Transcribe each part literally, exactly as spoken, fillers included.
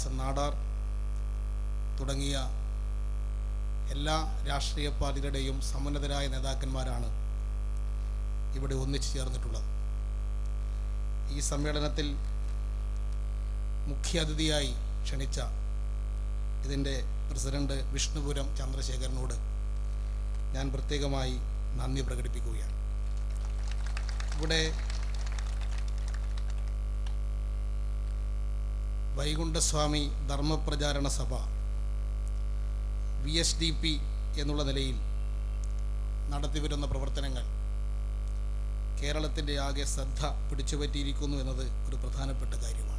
നാടാർ തുടങ്ങിയ എല്ലാ രാഷ്ട്രീയ പാർട്ടികളുടെയും സമുന്നതരായ നേതാക്കന്മാരാണ് ഇവിടെ ഒന്നിച്ചു ചേർന്നിട്ടുള്ളത്. ഈ സമ്മേളനത്തിൽ മുഖ്യ അതിഥിയായി ക്ഷണിച്ച ഇതിൻ്റെ പ്രസിഡന്റ് വിഷ്ണുപുരം ചന്ദ്രശേഖരനോട് ഞാൻ പ്രത്യേകമായി നന്ദി പ്രകടിപ്പിക്കുകയാണ്. ഇവിടെ വൈകുണ്ഠസ്വാമി ധർമ്മപ്രചാരണ സഭ വി എസ് ഡി പി എന്നുള്ള നിലയിൽ നടത്തിവരുന്ന പ്രവർത്തനങ്ങൾ കേരളത്തിൻ്റെ ആകെ ശ്രദ്ധ പിടിച്ചുപറ്റിയിരിക്കുന്നു എന്നത് ഒരു പ്രധാനപ്പെട്ട കാര്യമാണ്.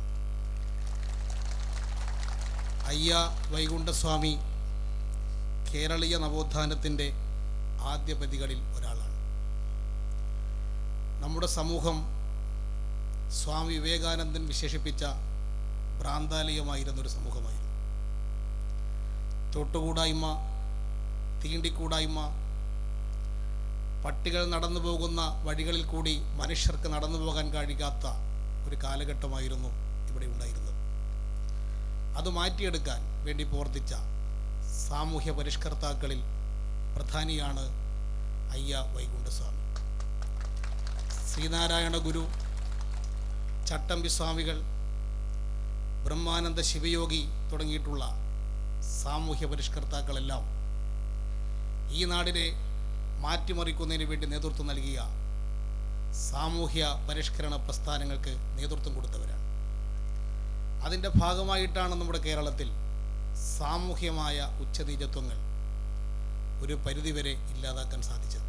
അയ്യ വൈകുണ്ഠസ്വാമി കേരളീയ നവോത്ഥാനത്തിൻ്റെ ആദ്യ പ്രതികളിൽ ഒരാളാണ്. നമ്മുടെ സമൂഹം സ്വാമി വിവേകാനന്ദൻ വിശേഷിപ്പിച്ച ഭ്രാന്താലയമായിരുന്നൊരു സമൂഹമായിരുന്നു. തൊട്ടുകൂടായ്മ, തീണ്ടിക്കൂടായ്മ, പട്ടികൾ നടന്നു പോകുന്ന വഴികളിൽ കൂടി മനുഷ്യർക്ക് നടന്നു പോകാൻ കഴിയാത്ത ഒരു കാലഘട്ടമായിരുന്നു ഇവിടെ ഉണ്ടായിരുന്നത്. അത് മാറ്റിയെടുക്കാൻ വേണ്ടി പ്രവർത്തിച്ച സാമൂഹ്യ പരിഷ്കർത്താക്കളിൽ പ്രധാനിയാണ് അയ്യ വൈകുണ്ഠസ്വാമി. ശ്രീനാരായണ ഗുരു, ചട്ടമ്പി സ്വാമികൾ, ബ്രഹ്മാനന്ദ ശിവയോഗി തുടങ്ങിയിട്ടുള്ള സാമൂഹ്യ പരിഷ്കർത്താക്കളെല്ലാം ഈ നാടിനെ മാറ്റിമറിക്കുന്നതിന് വേണ്ടി നേതൃത്വം നൽകിയ സാമൂഹ്യ പരിഷ്കരണ പ്രസ്ഥാനങ്ങൾക്ക് നേതൃത്വം കൊടുത്തവരാണ്. അതിൻ്റെ ഭാഗമായിട്ടാണ് നമ്മുടെ കേരളത്തിൽ സാമൂഹ്യമായ ഉച്ചനീചത്വങ്ങൾ ഒരു പരിധിവരെ ഇല്ലാതാക്കാൻ സാധിച്ചത്.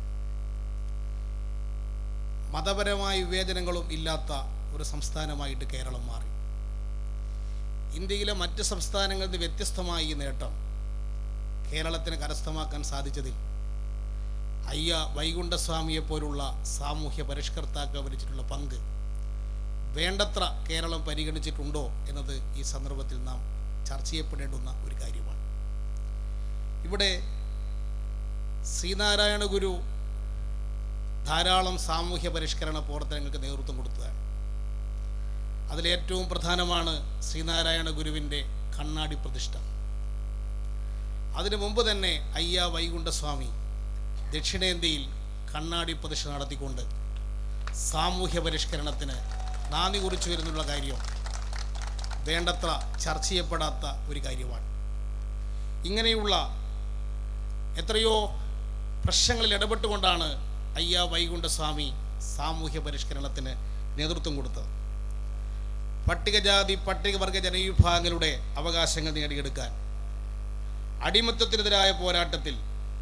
മതപരമായ വിവേചനങ്ങളും ഇല്ലാത്ത ഒരു സംസ്ഥാനമായിട്ട് കേരളം മാറി. ഇന്ത്യയിലെ മറ്റ് സംസ്ഥാനങ്ങളിൽ നിന്ന് വ്യത്യസ്തമായ ഈ നേട്ടം കേരളത്തിന് കരസ്ഥമാക്കാൻ സാധിച്ചതിൽ അയ്യ വൈകുണ്ഠസ്വാമിയെപ്പോലുള്ള സാമൂഹ്യ പരിഷ്കർത്താക്കൾ വഹിച്ചിട്ടുള്ള പങ്ക് വേണ്ടത്ര കേരളം പരിഗണിച്ചിട്ടുണ്ടോ എന്നത് ഈ സന്ദർഭത്തിൽ നാം ചർച്ച ചെയ്യപ്പെടേണ്ടുന്ന ഒരു കാര്യമാണ്. ഇവിടെ ശ്രീനാരായണ ഗുരു ധാരാളം സാമൂഹ്യ പരിഷ്കരണ പ്രവർത്തനങ്ങൾക്ക് നേതൃത്വം കൊടുത്തതാണ്. അതിലേറ്റവും പ്രധാനമാണ് ശ്രീനാരായണ ഗുരുവിൻ്റെ കണ്ണാടി പ്രതിഷ്ഠ. അതിനു മുമ്പ് തന്നെ അയ്യ വൈകുണ്ഠസ്വാമി ദക്ഷിണേന്ത്യയിൽ കണ്ണാടി പ്രതിഷ്ഠ നടത്തിക്കൊണ്ട് സാമൂഹ്യ പരിഷ്കരണത്തിന് നാന്ദി കുറിച്ചു വരുന്നുള്ള കാര്യം വേണ്ടത്ര ചർച്ച ചെയ്യപ്പെടാത്ത ഒരു കാര്യമാണ്. ഇങ്ങനെയുള്ള എത്രയോ പ്രശ്നങ്ങളിൽ ഇടപെട്ടുകൊണ്ടാണ് അയ്യ വൈകുണ്ഠസ്വാമി സാമൂഹ്യ പരിഷ്കരണത്തിന് നേതൃത്വം കൊടുത്തത്. പട്ടികജാതി പട്ടികവർഗ ജനവിഭാഗങ്ങളുടെ അവകാശങ്ങൾ നേടിയെടുക്കാൻ അടിമത്തത്തിനെതിരായ പോരാട്ടത്തിൽ,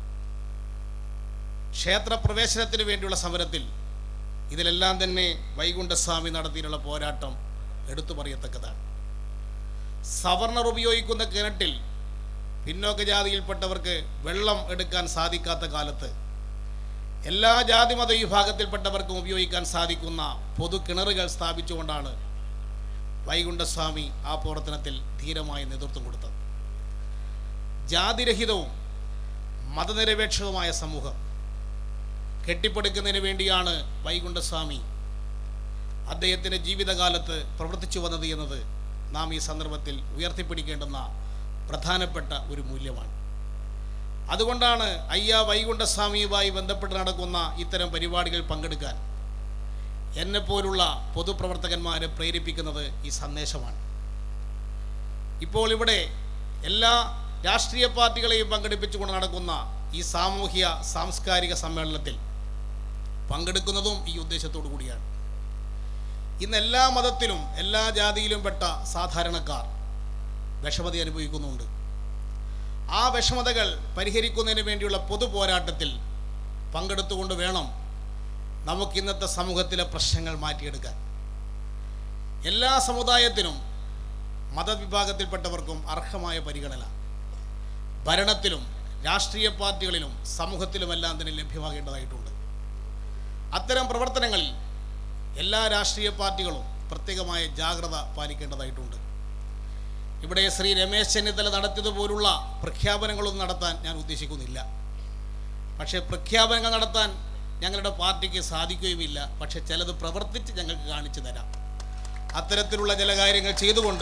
ക്ഷേത്രപ്രവേശനത്തിന് വേണ്ടിയുള്ള സമരത്തിൽ, ഇതിലെല്ലാം തന്നെ വൈകുണ്ഠസ്വാമി നടത്തിയിട്ടുള്ള പോരാട്ടം എടുത്തു പറയത്തക്കതാണ്. സവർണർ ഉപയോഗിക്കുന്ന കിണറ്റിൽ പിന്നോക്ക ജാതിയിൽപ്പെട്ടവർക്ക് വെള്ളം എടുക്കാൻ സാധിക്കാത്ത കാലത്ത് എല്ലാ ജാതിമത വിഭാഗത്തിൽപ്പെട്ടവർക്കും ഉപയോഗിക്കാൻ സാധിക്കുന്ന പൊതു കിണറുകൾ സ്ഥാപിച്ചുകൊണ്ടാണ് വൈകുണ്ഠസ്വാമി ആ പ്രവർത്തനത്തിൽ ധീരമായ നേതൃത്വം കൊടുത്തത്. ജാതിരഹിതവും മതനിരപേക്ഷവുമായ സമൂഹം കെട്ടിപ്പടുക്കുന്നതിന് വേണ്ടിയാണ് വൈകുണ്ഠസ്വാമി അദ്ദേഹത്തിൻ്റെ ജീവിതകാലത്ത് പ്രവർത്തിച്ചു വന്നത് എന്നത് നാം ഈ സന്ദർഭത്തിൽ ഉയർത്തിപ്പിടിക്കേണ്ടുന്ന പ്രധാനപ്പെട്ട ഒരു മൂല്യമാണ്. അതുകൊണ്ടാണ് അയ്യ വൈകുണ്ഠസ്വാമിയുമായി ബന്ധപ്പെട്ട് നടക്കുന്ന ഇത്തരം പരിപാടികളിൽ പങ്കെടുക്കാൻ എന്നെപ്പോലുള്ള പൊതുപ്രവർത്തകന്മാരെ പ്രേരിപ്പിക്കുന്നത് ഈ സന്ദേശമാണ്. ഇപ്പോൾ ഇവിടെ എല്ലാ രാഷ്ട്രീയ പാർട്ടികളെയും പങ്കെടുപ്പിച്ചുകൊണ്ട് നടക്കുന്ന ഈ സാമൂഹ്യ സാംസ്കാരിക സമ്മേളനത്തിൽ പങ്കെടുക്കുന്നതും ഈ ഉദ്ദേശത്തോടു കൂടിയാണ്. ഇന്ന് എല്ലാ മതത്തിലും എല്ലാ ജാതിയിലും പെട്ട സാധാരണക്കാർ വിഷമത അനുഭവിക്കുന്നുണ്ട്. ആ വിഷമതകൾ പരിഹരിക്കുന്നതിന് വേണ്ടിയുള്ള പൊതു പോരാട്ടത്തിൽ പങ്കെടുത്തുകൊണ്ട് വേണം നമുക്ക് ഇന്നത്തെ സമൂഹത്തിലെ പ്രശ്നങ്ങൾ മാറ്റിയെടുക്കാൻ. എല്ലാ സമുദായത്തിനും മതവിഭാഗത്തിൽപ്പെട്ടവർക്കും അർഹമായ പരിഗണന ഭരണത്തിലും രാഷ്ട്രീയ പാർട്ടികളിലും സമൂഹത്തിലുമെല്ലാം തന്നെ ലഭ്യമാകേണ്ടതായിട്ടുണ്ട്. അത്തരം പ്രവർത്തനങ്ങളിൽ എല്ലാ രാഷ്ട്രീയ പാർട്ടികളും പ്രത്യേകമായ ജാഗ്രത പാലിക്കേണ്ടതായിട്ടുണ്ട്. ഇവിടെ ശ്രീ രമേശ് ചെന്നിത്തല നടത്തിയതുപോലുള്ള പ്രഖ്യാപനങ്ങളൊന്നും നടത്താൻ ഞാൻ ഉദ്ദേശിക്കുന്നില്ല. പക്ഷേ പ്രഖ്യാപനങ്ങൾ നടത്താൻ ഞങ്ങളുടെ പാർട്ടിക്ക് സാധിക്കുകയുമില്ല. പക്ഷെ ചിലത് പ്രവർത്തിച്ച് ഞങ്ങൾക്ക് കാണിച്ചു തരാം. അത്തരത്തിലുള്ള ചില കാര്യങ്ങൾ ചെയ്തുകൊണ്ട്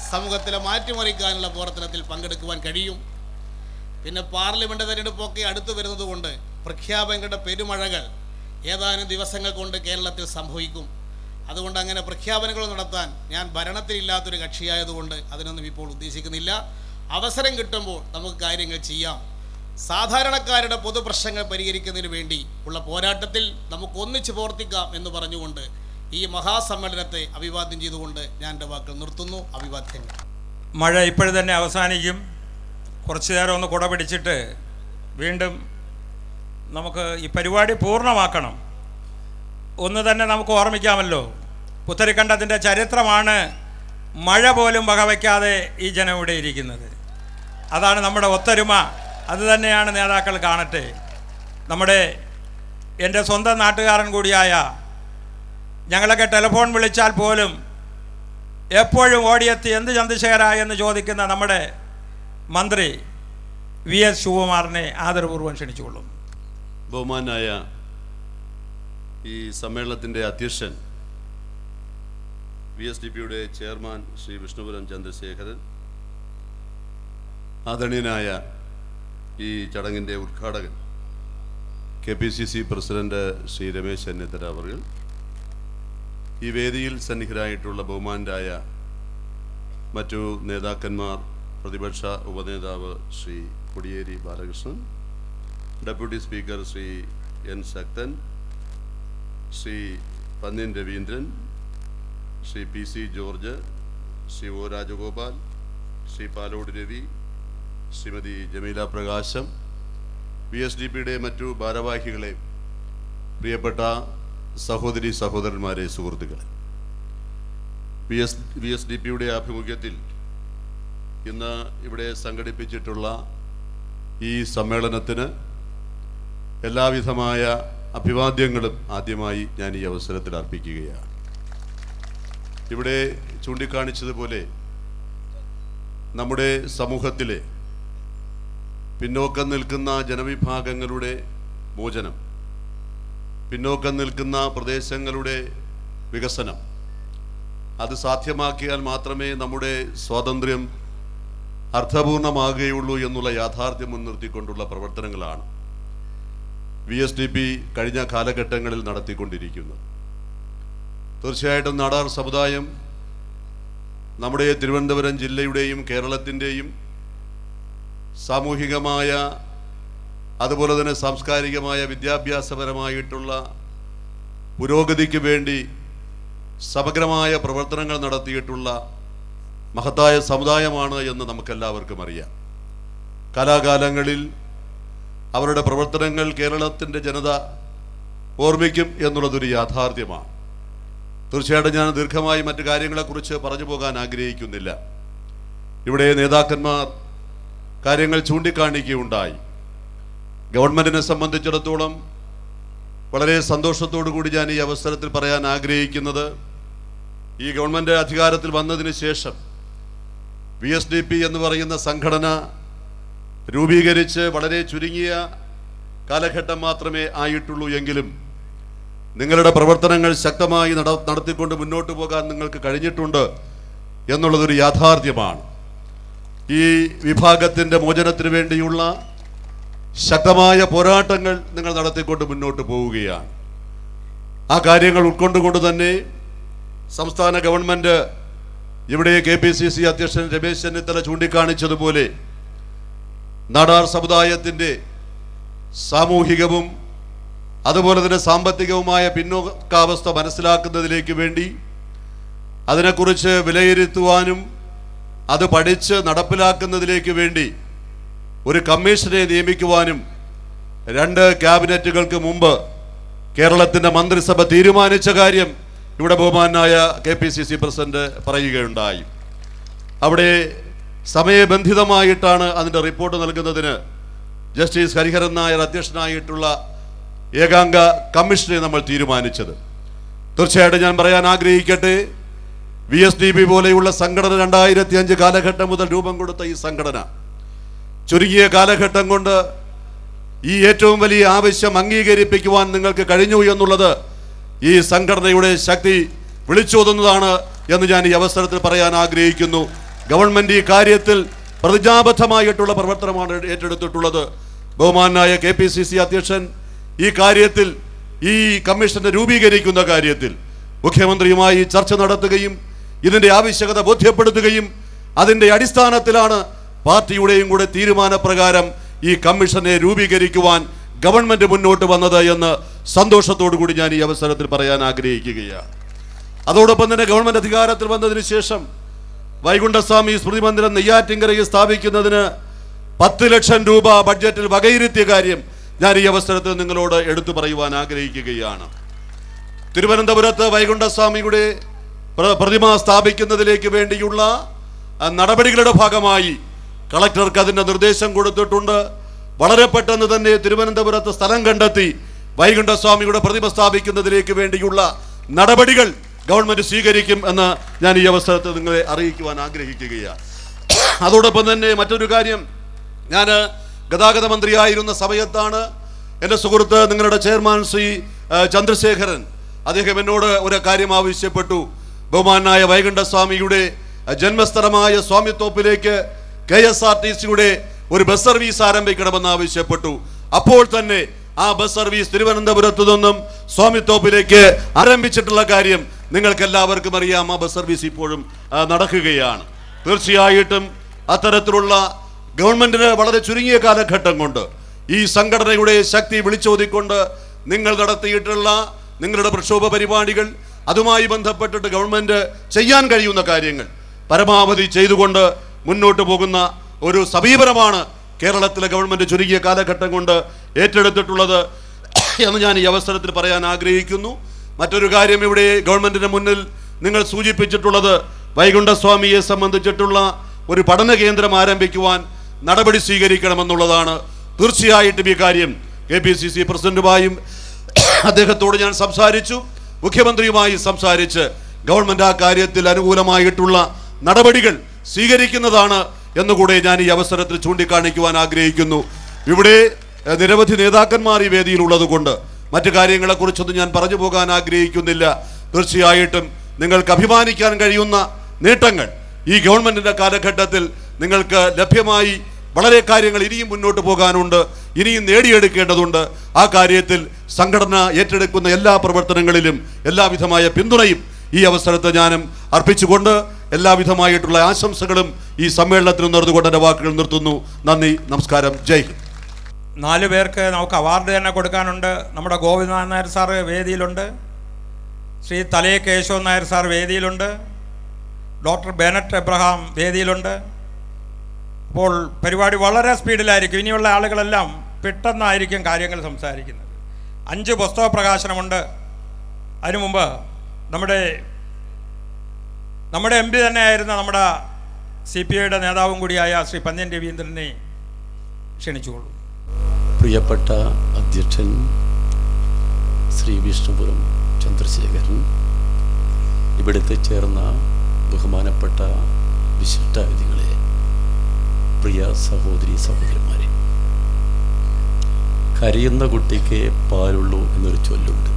സമൂഹത്തിലെ മാറ്റിമറിക്കാനുള്ള പ്രവർത്തനത്തിൽ പങ്കെടുക്കുവാൻ കഴിയും. പിന്നെ പാർലമെൻറ്റ് തെരഞ്ഞെടുപ്പൊക്കെ അടുത്തു വരുന്നതുകൊണ്ട് പ്രഖ്യാപനങ്ങളുടെ പെരുമഴകൾ ഏതാനും ദിവസങ്ങൾ കൊണ്ട് കേരളത്തിൽ സംഭവിക്കും. അതുകൊണ്ട് അങ്ങനെ പ്രഖ്യാപനങ്ങൾ നടത്താൻ ഞാൻ ഭരണത്തിലില്ലാത്തൊരു കക്ഷിയായതുകൊണ്ട് അതിനൊന്നും ഇപ്പോൾ ഉദ്ദേശിക്കുന്നില്ല. അവസരം കിട്ടുമ്പോൾ നമുക്ക് കാര്യങ്ങൾ ചെയ്യാം. സാധാരണക്കാരുടെ പൊതുപ്രശ്നങ്ങൾ പരിഹരിക്കുന്നതിന് വേണ്ടി ഉള്ള പോരാട്ടത്തിൽ നമുക്ക് ഒന്നിച്ച് പ്രവർത്തിക്കാം എന്ന് പറഞ്ഞുകൊണ്ട് ഈ മഹാസമ്മേളനത്തെ അഭിവാദ്യം ചെയ്തുകൊണ്ട് ഞാൻ എൻ്റെ വാക്കുകൾ നിർത്തുന്നു. അഭിവാദ്യങ്ങൾ. മഴ ഇപ്പോഴും തന്നെ അവസാനിക്കും. കുറച്ചു നേരം ഒന്ന് കുട പിടിച്ചിട്ട് വീണ്ടും നമുക്ക് ഈ പരിപാടി പൂർണ്ണമാക്കണം. ഒന്ന് തന്നെ നമുക്ക് ഓർമ്മിക്കാമല്ലോ, പുത്തരിക്കണ്ടത്തിൻ്റെ ചരിത്രമാണ് മഴ പോലും വകവയ്ക്കാതെ ഈ ജനം ഇവിടെ ഇരിക്കുന്നത്. അതാണ് നമ്മുടെ ഒത്തൊരുമ. അത് തന്നെയാണ് നേതാക്കൾ കാണട്ടെ. നമ്മുടെ എൻ്റെ സ്വന്തം നാട്ടുകാരൻ കൂടിയായ, ഞങ്ങളൊക്കെ ടെലിഫോൺ വിളിച്ചാൽ പോലും എപ്പോഴും ഓടിയെത്തി എന്ത് ചന്ദ്രശേഖര എന്ന് ചോദിക്കുന്ന നമ്മുടെ മന്ത്രി വി എസ് ശിവകുമാറിനെ ആദരപൂർവ്വം ക്ഷണിച്ചുകൊള്ളുന്നു. ബഹുമാനായ ഈ സമ്മേളനത്തിൻ്റെ അധ്യക്ഷൻ വി എസ് ഡി പിയുടെ ചെയർമാൻ ശ്രീ വിഷ്ണുപുരം ചന്ദ്രശേഖരൻ, ആദരണീയനായ ഈ ചടങ്ങിൻ്റെ ഉദ്ഘാടകൻ K P C C president Shri Ramesh Chennithala അവർ, ഈ വേദിയിൽ സന്നിഹിതരായിട്ടുള്ള ബഹുമാനരായ മറ്റു നേതാക്കന്മാർ, പ്രതിപക്ഷ ഉപനേതാവ് Shri Kodiyeri Balakrishnan, deputy speaker Shri N Sakthan, Shri Pannyan Raveendran, Shri P C George, Shri O Rajagopal, Shri Palode Ravi, Shrimati Jameela Prakasam, V S D പിയുടെ മറ്റു ഭാരവാഹികളെ, പ്രിയപ്പെട്ട സഹോദരി സഹോദരന്മാരെ, സുഹൃത്തുക്കളെ, V S V S D പിയുടെ ആഭിമുഖ്യത്തിൽ ഇന്ന് ഇവിടെ സംഘടിപ്പിച്ചിട്ടുള്ള ഈ സമ്മേളനത്തിന് എല്ലാവിധമായ അഭിവാദ്യങ്ങളും ആദ്യമായി ഞാൻ ഈ അവസരത്തിൽ അർപ്പിക്കുകയാണ്. ഇവിടെ ചൂണ്ടിക്കാണിച്ചതുപോലെ നമ്മുടെ സമൂഹത്തിലെ പിന്നോക്കം നിൽക്കുന്ന ജനവിഭാഗങ്ങളുടെ മോചനം, പിന്നോക്കം നിൽക്കുന്ന പ്രദേശങ്ങളുടെ വികസനം, അത് സാധ്യമാക്കിയാൽ മാത്രമേ നമ്മുടെ സ്വാതന്ത്ര്യം അർത്ഥപൂർണമാകുകയുള്ളൂ എന്നുള്ള യാഥാർത്ഥ്യം മുൻനിർത്തിക്കൊണ്ടുള്ള പ്രവർത്തനങ്ങളാണ് വി എസ് ഡി പി കഴിഞ്ഞ കാലഘട്ടങ്ങളിൽ നടത്തിക്കൊണ്ടിരിക്കുന്നത്. തീർച്ചയായിട്ടും നാടാർ സമുദായം നമ്മുടെ തിരുവനന്തപുരം ജില്ലയുടെയും കേരളത്തിൻ്റെയും സാമൂഹികമായ അതുപോലെ തന്നെ സാംസ്കാരികമായ വിദ്യാഭ്യാസപരമായിട്ടുള്ള പുരോഗതിക്ക് വേണ്ടി സമഗ്രമായ പ്രവർത്തനങ്ങൾ നടത്തിയിട്ടുള്ള മഹത്തായ സമുദായമാണ് എന്ന് നമുക്കെല്ലാവർക്കും അറിയാം. കാലാകാലങ്ങളിൽ അവരുടെ പ്രവർത്തനങ്ങൾ കേരളത്തിൻ്റെ ജനത ഓർമ്മിക്കും എന്നുള്ളതൊരു യാഥാർത്ഥ്യമാണ്. തീർച്ചയായിട്ടും ഞാൻ ദീർഘമായി മറ്റു കാര്യങ്ങളെക്കുറിച്ച് പറഞ്ഞു പോകാൻ ആഗ്രഹിക്കുന്നില്ല. ഇവിടെ നേതാക്കന്മാർ കാര്യങ്ങൾ ചൂണ്ടിക്കാണിക്കുകയുണ്ടായി. ഗവൺമെൻറ്റിനെ സംബന്ധിച്ചിടത്തോളം വളരെ സന്തോഷത്തോടു കൂടി ഞാൻ ഈ അവസരത്തിൽ പറയാൻ ആഗ്രഹിക്കുന്നത്, ഈ ഗവൺമെൻറ് അധികാരത്തിൽ വന്നതിന് ശേഷം വി എസ് ഡി പി എന്ന് പറയുന്ന സംഘടന രൂപീകരിച്ച് വളരെ ചുരുങ്ങിയ കാലഘട്ടം മാത്രമേ ആയിട്ടുള്ളൂ എങ്കിലും നിങ്ങളുടെ പ്രവർത്തനങ്ങൾ ശക്തമായി നട നടത്തിക്കൊണ്ട് മുന്നോട്ട് പോകാൻ നിങ്ങൾക്ക് കഴിഞ്ഞിട്ടുണ്ട് എന്നുള്ളതൊരു യാഥാർത്ഥ്യമാണ്. ഈ വിഭാഗത്തിൻ്റെ മോചനത്തിന് വേണ്ടിയുള്ള ശക്തമായ പോരാട്ടങ്ങൾ നിങ്ങൾ നടത്തിക്കൊണ്ട് മുന്നോട്ട് പോവുകയാണ്. ആ കാര്യങ്ങൾ ഉൾക്കൊണ്ടുകൊണ്ട് തന്നെ സംസ്ഥാന ഗവൺമെൻറ് ഇവിടെ കെ പി സി സി അധ്യക്ഷൻ രമേശ് ചെന്നിത്തല ചൂണ്ടിക്കാണിച്ചതുപോലെ നാടാർ സമുദായത്തിൻ്റെ സാമൂഹികവും അതുപോലെ തന്നെ സാമ്പത്തികവുമായ പിന്നോക്കാവസ്ഥ മനസ്സിലാക്കുന്നതിലേക്ക് വേണ്ടി അതിനെക്കുറിച്ച് വിലയിരുത്തുവാനും അത് പഠിച്ച് നടപ്പിലാക്കുന്നതിലേക്ക് വേണ്ടി ഒരു കമ്മീഷനെ നിയമിക്കുവാനും രണ്ട് ക്യാബിനറ്റുകൾക്ക് മുമ്പ് കേരളത്തിൻ്റെ മന്ത്രിസഭ തീരുമാനിച്ച കാര്യം ഇവിടെ ബഹുമാനായ K P C C president പറയുകയുണ്ടായി. അവിടെ സമയബന്ധിതമായിട്ടാണ് അതിൻ്റെ റിപ്പോർട്ട് നൽകുന്നതിന് ജസ്റ്റിസ് ഹരിഹരൻ നായർ അധ്യക്ഷനായിട്ടുള്ള ഏകാംഗ കമ്മീഷനെ നമ്മൾ തീരുമാനിച്ചത്. തീർച്ചയായിട്ടും ഞാൻ പറയാൻ ആഗ്രഹിക്കട്ടെ, വി എസ് ഡി പി പോലെയുള്ള സംഘടന രണ്ടായിരത്തി അഞ്ച് കാലഘട്ടം മുതൽ രൂപം കൊടുത്ത ഈ സംഘടന ചുരുങ്ങിയ കാലഘട്ടം കൊണ്ട് ഈ ഏറ്റവും വലിയ ആവശ്യം അംഗീകരിപ്പിക്കുവാൻ നിങ്ങൾക്ക് കഴിഞ്ഞു എന്നുള്ളത് ഈ സംഘടനയുടെ ശക്തി വിളിച്ചോതുന്നതാണ് എന്ന് ഞാൻ ഈ അവസരത്തിൽ പറയാൻ ആഗ്രഹിക്കുന്നു. ഗവൺമെന്റ് ഈ കാര്യത്തിൽ പ്രതിജ്ഞാബദ്ധമായിട്ടുള്ള പ്രവർത്തനമാണ് ഏറ്റെടുത്തിട്ടുള്ളത്. ബഹുമാനായ കെ പി സി സി അധ്യക്ഷൻ ഈ കാര്യത്തിൽ, ഈ കമ്മീഷനെ രൂപീകരിക്കുന്ന കാര്യത്തിൽ മുഖ്യമന്ത്രിയുമായി ചർച്ച നടത്തുകയും ഇതിൻ്റെ ആവശ്യകത ബോധ്യപ്പെടുത്തുകയും അതിൻ്റെ അടിസ്ഥാനത്തിലാണ് പാർട്ടിയുടെയും കൂടെ തീരുമാനപ്രകാരം ഈ കമ്മീഷനെ രൂപീകരിക്കുവാൻ ഗവൺമെന്റ് മുന്നോട്ട് വന്നത് എന്ന് സന്തോഷത്തോടു കൂടി ഞാൻ ഈ അവസരത്തിൽ പറയാൻ ആഗ്രഹിക്കുകയാണ്. അതോടൊപ്പം തന്നെ ഗവൺമെന്റ് അധികാരത്തിൽ വന്നതിന് ശേഷം വൈകുണ്ഠസ്വാമി സ്മൃതി മന്ദിരം നെയ്യാറ്റിൻകരയിൽ സ്ഥാപിക്കുന്നതിന് പത്ത് ലക്ഷം രൂപ ബഡ്ജറ്റിൽ വകയിരുത്തിയ കാര്യം ഞാൻ ഈ അവസരത്തിൽ നിങ്ങളോട് എടുത്തു പറയുവാൻ ആഗ്രഹിക്കുകയാണ്. തിരുവനന്തപുരത്ത് വൈകുണ്ഠസ്വാമിയുടെ പ്രതിമ സ്ഥാപിക്കുന്നതിലേക്ക് വേണ്ടിയുള്ള നടപടികളുടെ ഭാഗമായി കളക്ടർക്ക് അതിൻ്റെ നിർദ്ദേശം കൊടുത്തിട്ടുണ്ട്. വളരെ പെട്ടെന്ന് തന്നെ തിരുവനന്തപുരത്ത് സ്ഥലം കണ്ടെത്തി വൈകുണ്ഠസ്വാമിയുടെ പ്രതിമ സ്ഥാപിക്കുന്നതിലേക്ക് വേണ്ടിയുള്ള നടപടികൾ ഗവൺമെന്റ് സ്വീകരിക്കും എന്ന് ഞാൻ ഈ അവസരത്തിൽ നിങ്ങളെ അറിയിക്കുവാൻ ആഗ്രഹിക്കുകയാണ്. അതോടൊപ്പം തന്നെ മറ്റൊരു കാര്യം, ഞാൻ ഗതാഗത മന്ത്രിയായിരുന്ന സമയത്താണ് എൻ്റെ സുഹൃത്ത് നിങ്ങളുടെ ചെയർമാൻ ശ്രീ ചന്ദ്രശേഖരൻ, അദ്ദേഹം എന്നോട് ഒരു കാര്യം ആവശ്യപ്പെട്ടു. ബഹുമാനായ വൈകുണ്ഠസ്വാമിയുടെ ജന്മസ്ഥലമായ സ്വാമിത്തോപ്പിലേക്ക് കെ എസ് ആർ ടി സിയുടെ ഒരു ബസ് സർവീസ് ആരംഭിക്കണമെന്ന് ആവശ്യപ്പെട്ടു. അപ്പോൾ തന്നെ ആ ബസ് സർവീസ് തിരുവനന്തപുരത്തു നിന്നും സ്വാമിത്തോപ്പിലേക്ക് ആരംഭിച്ചിട്ടുള്ള കാര്യം നിങ്ങൾക്ക് എല്ലാവർക്കും അറിയാം. ആ ബസ് സർവീസ് ഇപ്പോഴും നടക്കുകയാണ്. തീർച്ചയായിട്ടും അത്തരത്തിലുള്ള ഗവൺമെന്റിന് വളരെ ചുരുങ്ങിയ കാലഘട്ടം കൊണ്ട് ഈ സംഘടനയുടെ ശക്തി വിളിച്ചോതിക്കൊണ്ട് നിങ്ങൾ നടത്തിയിട്ടുള്ള നിങ്ങളുടെ പ്രക്ഷോഭ പരിപാടികൾ, അതുമായി ബന്ധപ്പെട്ടിട്ട് ഗവൺമെന്റ് ചെയ്യാൻ കഴിയുന്ന കാര്യങ്ങൾ പരമാവധി ചെയ്തുകൊണ്ട് മുന്നോട്ട് പോകുന്ന ഒരു സമീപനമാണ് കേരളത്തിലെ ഗവൺമെന്റ് ചുരുങ്ങിയ കാലഘട്ടം കൊണ്ട് ഏറ്റെടുത്തിട്ടുള്ളത് എന്ന് ഞാൻ ഈ അവസരത്തിൽ പറയാൻ ആഗ്രഹിക്കുന്നു. മറ്റൊരു കാര്യം, ഇവിടെ ഗവൺമെന്റിന് മുന്നിൽ നിങ്ങൾ സൂചിപ്പിച്ചിട്ടുള്ളത് വൈകുണ്ഠസ്വാമിയെ സംബന്ധിച്ചിട്ടുള്ള ഒരു പഠന കേന്ദ്രം ആരംഭിക്കുവാൻ നടപടി സ്വീകരിക്കണമെന്നുള്ളതാണ്. തീർച്ചയായിട്ടും ഈ കാര്യം കെ പി സി സി പ്രസിഡന്റുമായും അദ്ദേഹത്തോട് ഞാൻ സംസാരിച്ചു, മുഖ്യമന്ത്രിയുമായി സംസാരിച്ച് ഗവൺമെന്റ് ആ കാര്യത്തിൽ അനുകൂലമായിട്ടുള്ള നടപടികൾ സ്വീകരിക്കുന്നതാണ് എന്നുകൂടെ ഞാൻ ഈ അവസരത്തിൽ ചൂണ്ടിക്കാണിക്കുവാൻ ആഗ്രഹിക്കുന്നു. ഇവിടെ നിരവധി നേതാക്കന്മാർ ഈ വേദിയിലുള്ളത് കൊണ്ട് മറ്റു കാര്യങ്ങളെക്കുറിച്ചൊന്നും ഞാൻ പറഞ്ഞു പോകാൻ ആഗ്രഹിക്കുന്നില്ല. തീർച്ചയായിട്ടും നിങ്ങൾക്ക് അഭിമാനിക്കാൻ കഴിയുന്ന നേട്ടങ്ങൾ ഈ ഗവൺമെന്റിന്റെ കാലഘട്ടത്തിൽ നിങ്ങൾക്ക് ലഭ്യമായി വളരെ കാര്യങ്ങൾ ഇനിയും മുന്നോട്ട് പോകാനുണ്ട്, ഇനിയും നേടിയെടുക്കേണ്ടതുണ്ട്. ആ കാര്യത്തിൽ സംഘടന ഏറ്റെടുക്കുന്ന എല്ലാ പ്രവർത്തനങ്ങളിലും എല്ലാവിധമായ പിന്തുണയും ഈ അവസരത്തെ ഞാനും അർപ്പിച്ചുകൊണ്ട് എല്ലാവിധമായിട്ടുള്ള ആശംസകളും ഈ സമ്മേളനത്തിൽ നേർന്നുകൊണ്ട് എൻ്റെ വാക്കുകൾ നിർത്തുന്നു. നന്ദി, നമസ്കാരം, ജയ് ഹിന്ദ്. നാല് പേർക്ക് നമുക്ക് അവാർഡ് തന്നെ കൊടുക്കാനുണ്ട്. നമ്മുടെ ഗോവിന്ദനാഥൻ നായർ സാറ് വേദിയിലുണ്ട്, ശ്രീ തലേ കേശവൻ നായർ സാർ വേദിയിലുണ്ട്, ഡോക്ടർ ബെനറ്റ് എബ്രഹാം വേദിയിലുണ്ട്. അപ്പോൾ പരിപാടി വളരെ സ്പീഡിലായിരിക്കും. ഇനിയുള്ള ആളുകളെല്ലാം പെട്ടെന്നായിരിക്കും കാര്യങ്ങൾ സംസാരിക്കുന്നത്. അഞ്ച് പുസ്തക പ്രകാശനമുണ്ട്. അതിനു മുമ്പ് നമ്മുടെ നമ്മുടെ എം പി തന്നെയായിരുന്ന നമ്മുടെ സി പി ഐയുടെ നേതാവും കൂടിയായ ശ്രീ പന്ന്യൻ രവീന്ദ്രനെ ക്ഷണിച്ചുകൊള്ളു. പ്രിയപ്പെട്ട അധ്യക്ഷൻ ശ്രീ വിഷ്ണുപുരം ചന്ദ്രശേഖരൻ, ഇവിടുത്തെ ചേർന്ന ബഹുമാനപ്പെട്ട വിശിഷ്ടാതിഥികളെ, പ്രിയ സഹോദരി സഹോദരന്മാരെ, കരയുന്ന കുട്ടിക്ക് പാലുള്ളൂ എന്നൊരു ചൊല്ലുണ്ട്.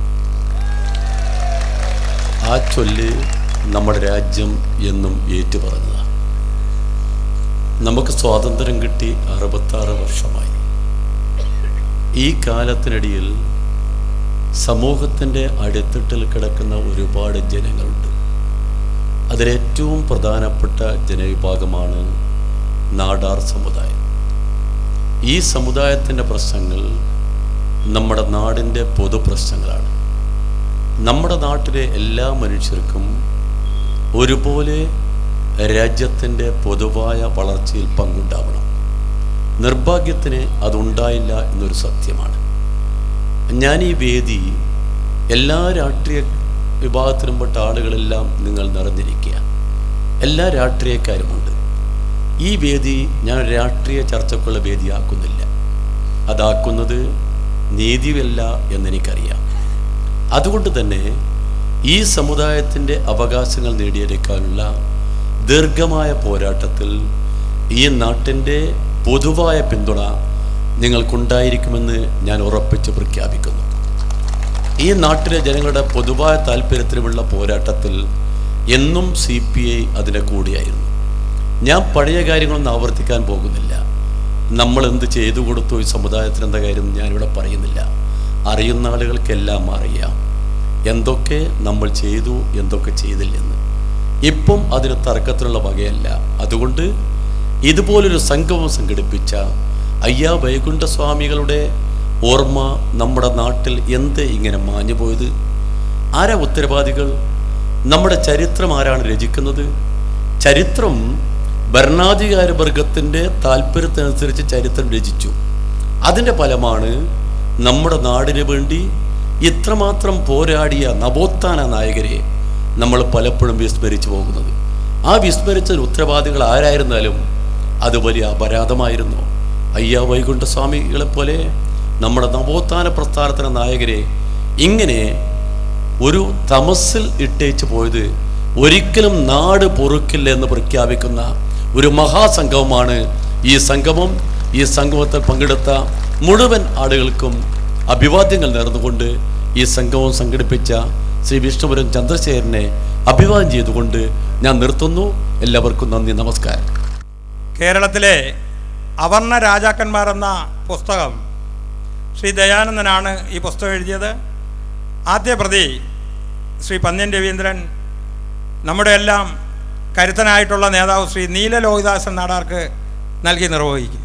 ആ ചൊല്ല് നമ്മുടെ രാജ്യം എന്നും ഏറ്റുപറഞ്ഞതാണ്. നമുക്ക് സ്വാതന്ത്ര്യം കിട്ടി അറുപത്താറ് വർഷമായി. ഈ കാലത്തിനിടയിൽ സമൂഹത്തിൻ്റെ അടിത്തട്ടിൽ കിടക്കുന്ന ഒരുപാട് ജനങ്ങളുണ്ട്. അതിലേറ്റവും പ്രധാനപ്പെട്ട ജനവിഭാഗമാണ് നാടാർ സമുദായം. ഈ സമുദായത്തിൻ്റെ പ്രശ്നങ്ങൾ നമ്മുടെ നാടിൻ്റെ പൊതുപ്രശ്നങ്ങളാണ്. നമ്മുടെ നാട്ടിലെ എല്ലാ മനുഷ്യർക്കും ഒരുപോലെ രാജ്യത്തിൻ്റെ പൊതുവായ വളർച്ചയിൽ പങ്കുണ്ടാവണം. നിർഭാഗ്യത്തിന് അതുണ്ടായില്ല എന്നൊരു സത്യമാണ്. ഞാൻ ഈ വേദി എല്ലാ രാഷ്ട്രീയ വിഭാഗത്തിലും പെട്ട ആളുകളെല്ലാം നിങ്ങൾ നിറഞ്ഞിരിക്കുക, എല്ലാ രാഷ്ട്രീയക്കാരുമുണ്ട്. ഈ വേദി ഞാൻ രാഷ്ട്രീയ ചർച്ചക്കുള്ള വേദിയാക്കുന്നില്ല. അതാക്കുന്നത് നീതിയല്ല എന്നെനിക്കറിയാം. അതുകൊണ്ട് തന്നെ ഈ സമുദായത്തിൻ്റെ അവകാശങ്ങൾ നേടിയെടുക്കാനുള്ള ദീർഘമായ പോരാട്ടത്തിൽ ഈ നാട്ടിൻ്റെ പൊതുവായ പിന്തുണ നിങ്ങൾക്കുണ്ടായിരിക്കുമെന്ന് ഞാൻ ഉറപ്പിച്ച് പ്രഖ്യാപിക്കുന്നു. ഈ നാട്ടിലെ ജനങ്ങളുടെ പൊതുവായ താല്പര്യത്തിനുമുള്ള പോരാട്ടത്തിൽ എന്നും സി പി ഐ അതിൻ്റെ കൂടെയായിരുന്നു. ഞാൻ പഴയ കാര്യങ്ങളൊന്നും ആവർത്തിക്കാൻ പോകുന്നില്ല. നമ്മൾ എന്ത് ചെയ്തു കൊടുത്തു ഈ സമുദായത്തിന് എന്ന കാര്യം ഞാനിവിടെ പറയുന്നില്ല. അറിയുന്ന ആളുകൾക്കെല്ലാം അറിയാം എന്തൊക്കെ നമ്മൾ ചെയ്തു എന്തൊക്കെ ചെയ്തില്ലെന്ന്. ഇപ്പം അതിന് തർക്കത്തിനുള്ള വകയല്ല. അതുകൊണ്ട് ഇതുപോലൊരു സംഗമം സംഘടിപ്പിച്ച അയ്യാ വൈകുണ്ഠസ്വാമികളുടെ ഓർമ്മ നമ്മുടെ നാട്ടിൽ എന്ത് ഇങ്ങനെ മാഞ്ഞു പോയത്? ആരാ ഉത്തരവാദികൾ? നമ്മുടെ ചരിത്രം ആരാണ് രചിക്കുന്നത്? ചരിത്രം ഭരണാധികാര വർഗത്തിൻ്റെ താല്പര്യത്തിനനുസരിച്ച് ചരിത്രം രചിച്ചു. അതിൻ്റെ ഫലമാണ് നമ്മുടെ നാടിന് വേണ്ടി ഇത്രമാത്രം പോരാടിയ നവോത്ഥാന നായകരെ നമ്മൾ പലപ്പോഴും വിസ്മരിച്ചു പോകുന്നത്. ആ വിസ്മരിച്ച ഉത്തരവാദികൾ ആരായിരുന്നാലും അത് വലിയ അപരാധമായിരുന്നു. അയ്യാ വൈകുണ്ഠസ്വാമികളെ പോലെ നമ്മുടെ നവോത്ഥാന പ്രസ്ഥാനത്തിൻ്റെ നായകരെ ഇങ്ങനെ ഒരു തമസിൽ ഇട്ടേച്ച് പോയത് ഒരിക്കലും നാട് പൊറുക്കില്ല എന്ന് പ്രഖ്യാപിക്കുന്ന ഒരു മഹാസംഗമമാണ് ഈ സംഗമം. ഈ സംഗമത്തിൽ പങ്കെടുത്ത മുഴുവൻ ആളുകൾക്കും അഭിവാദ്യങ്ങൾ നേർന്നുകൊണ്ട് ഈ സംഗമം സംഘടിപ്പിച്ച ശ്രീ വിഷ്ണുപുരം ചന്ദ്രശേഖരനെ അഭിവാദ്യം ചെയ്തുകൊണ്ട് ഞാൻ നിർത്തുന്നു. എല്ലാവർക്കും നന്ദി, നമസ്കാരം. കേരളത്തിലെ അവർണ രാജാക്കന്മാർ എന്ന പുസ്തകം ശ്രീ ദയാനന്ദനാണ് ഈ പുസ്തകം എഴുതിയത്. ആദ്യ പ്രതി ശ്രീ പന്ന്യൻ രവീന്ദ്രൻ, നമ്മുടെ എല്ലാം കരുത്തനായിട്ടുള്ള നേതാവ് ശ്രീ നീല ലോഹിദാസൻ നാടാർക്ക് നൽകി നിർവഹിക്കും.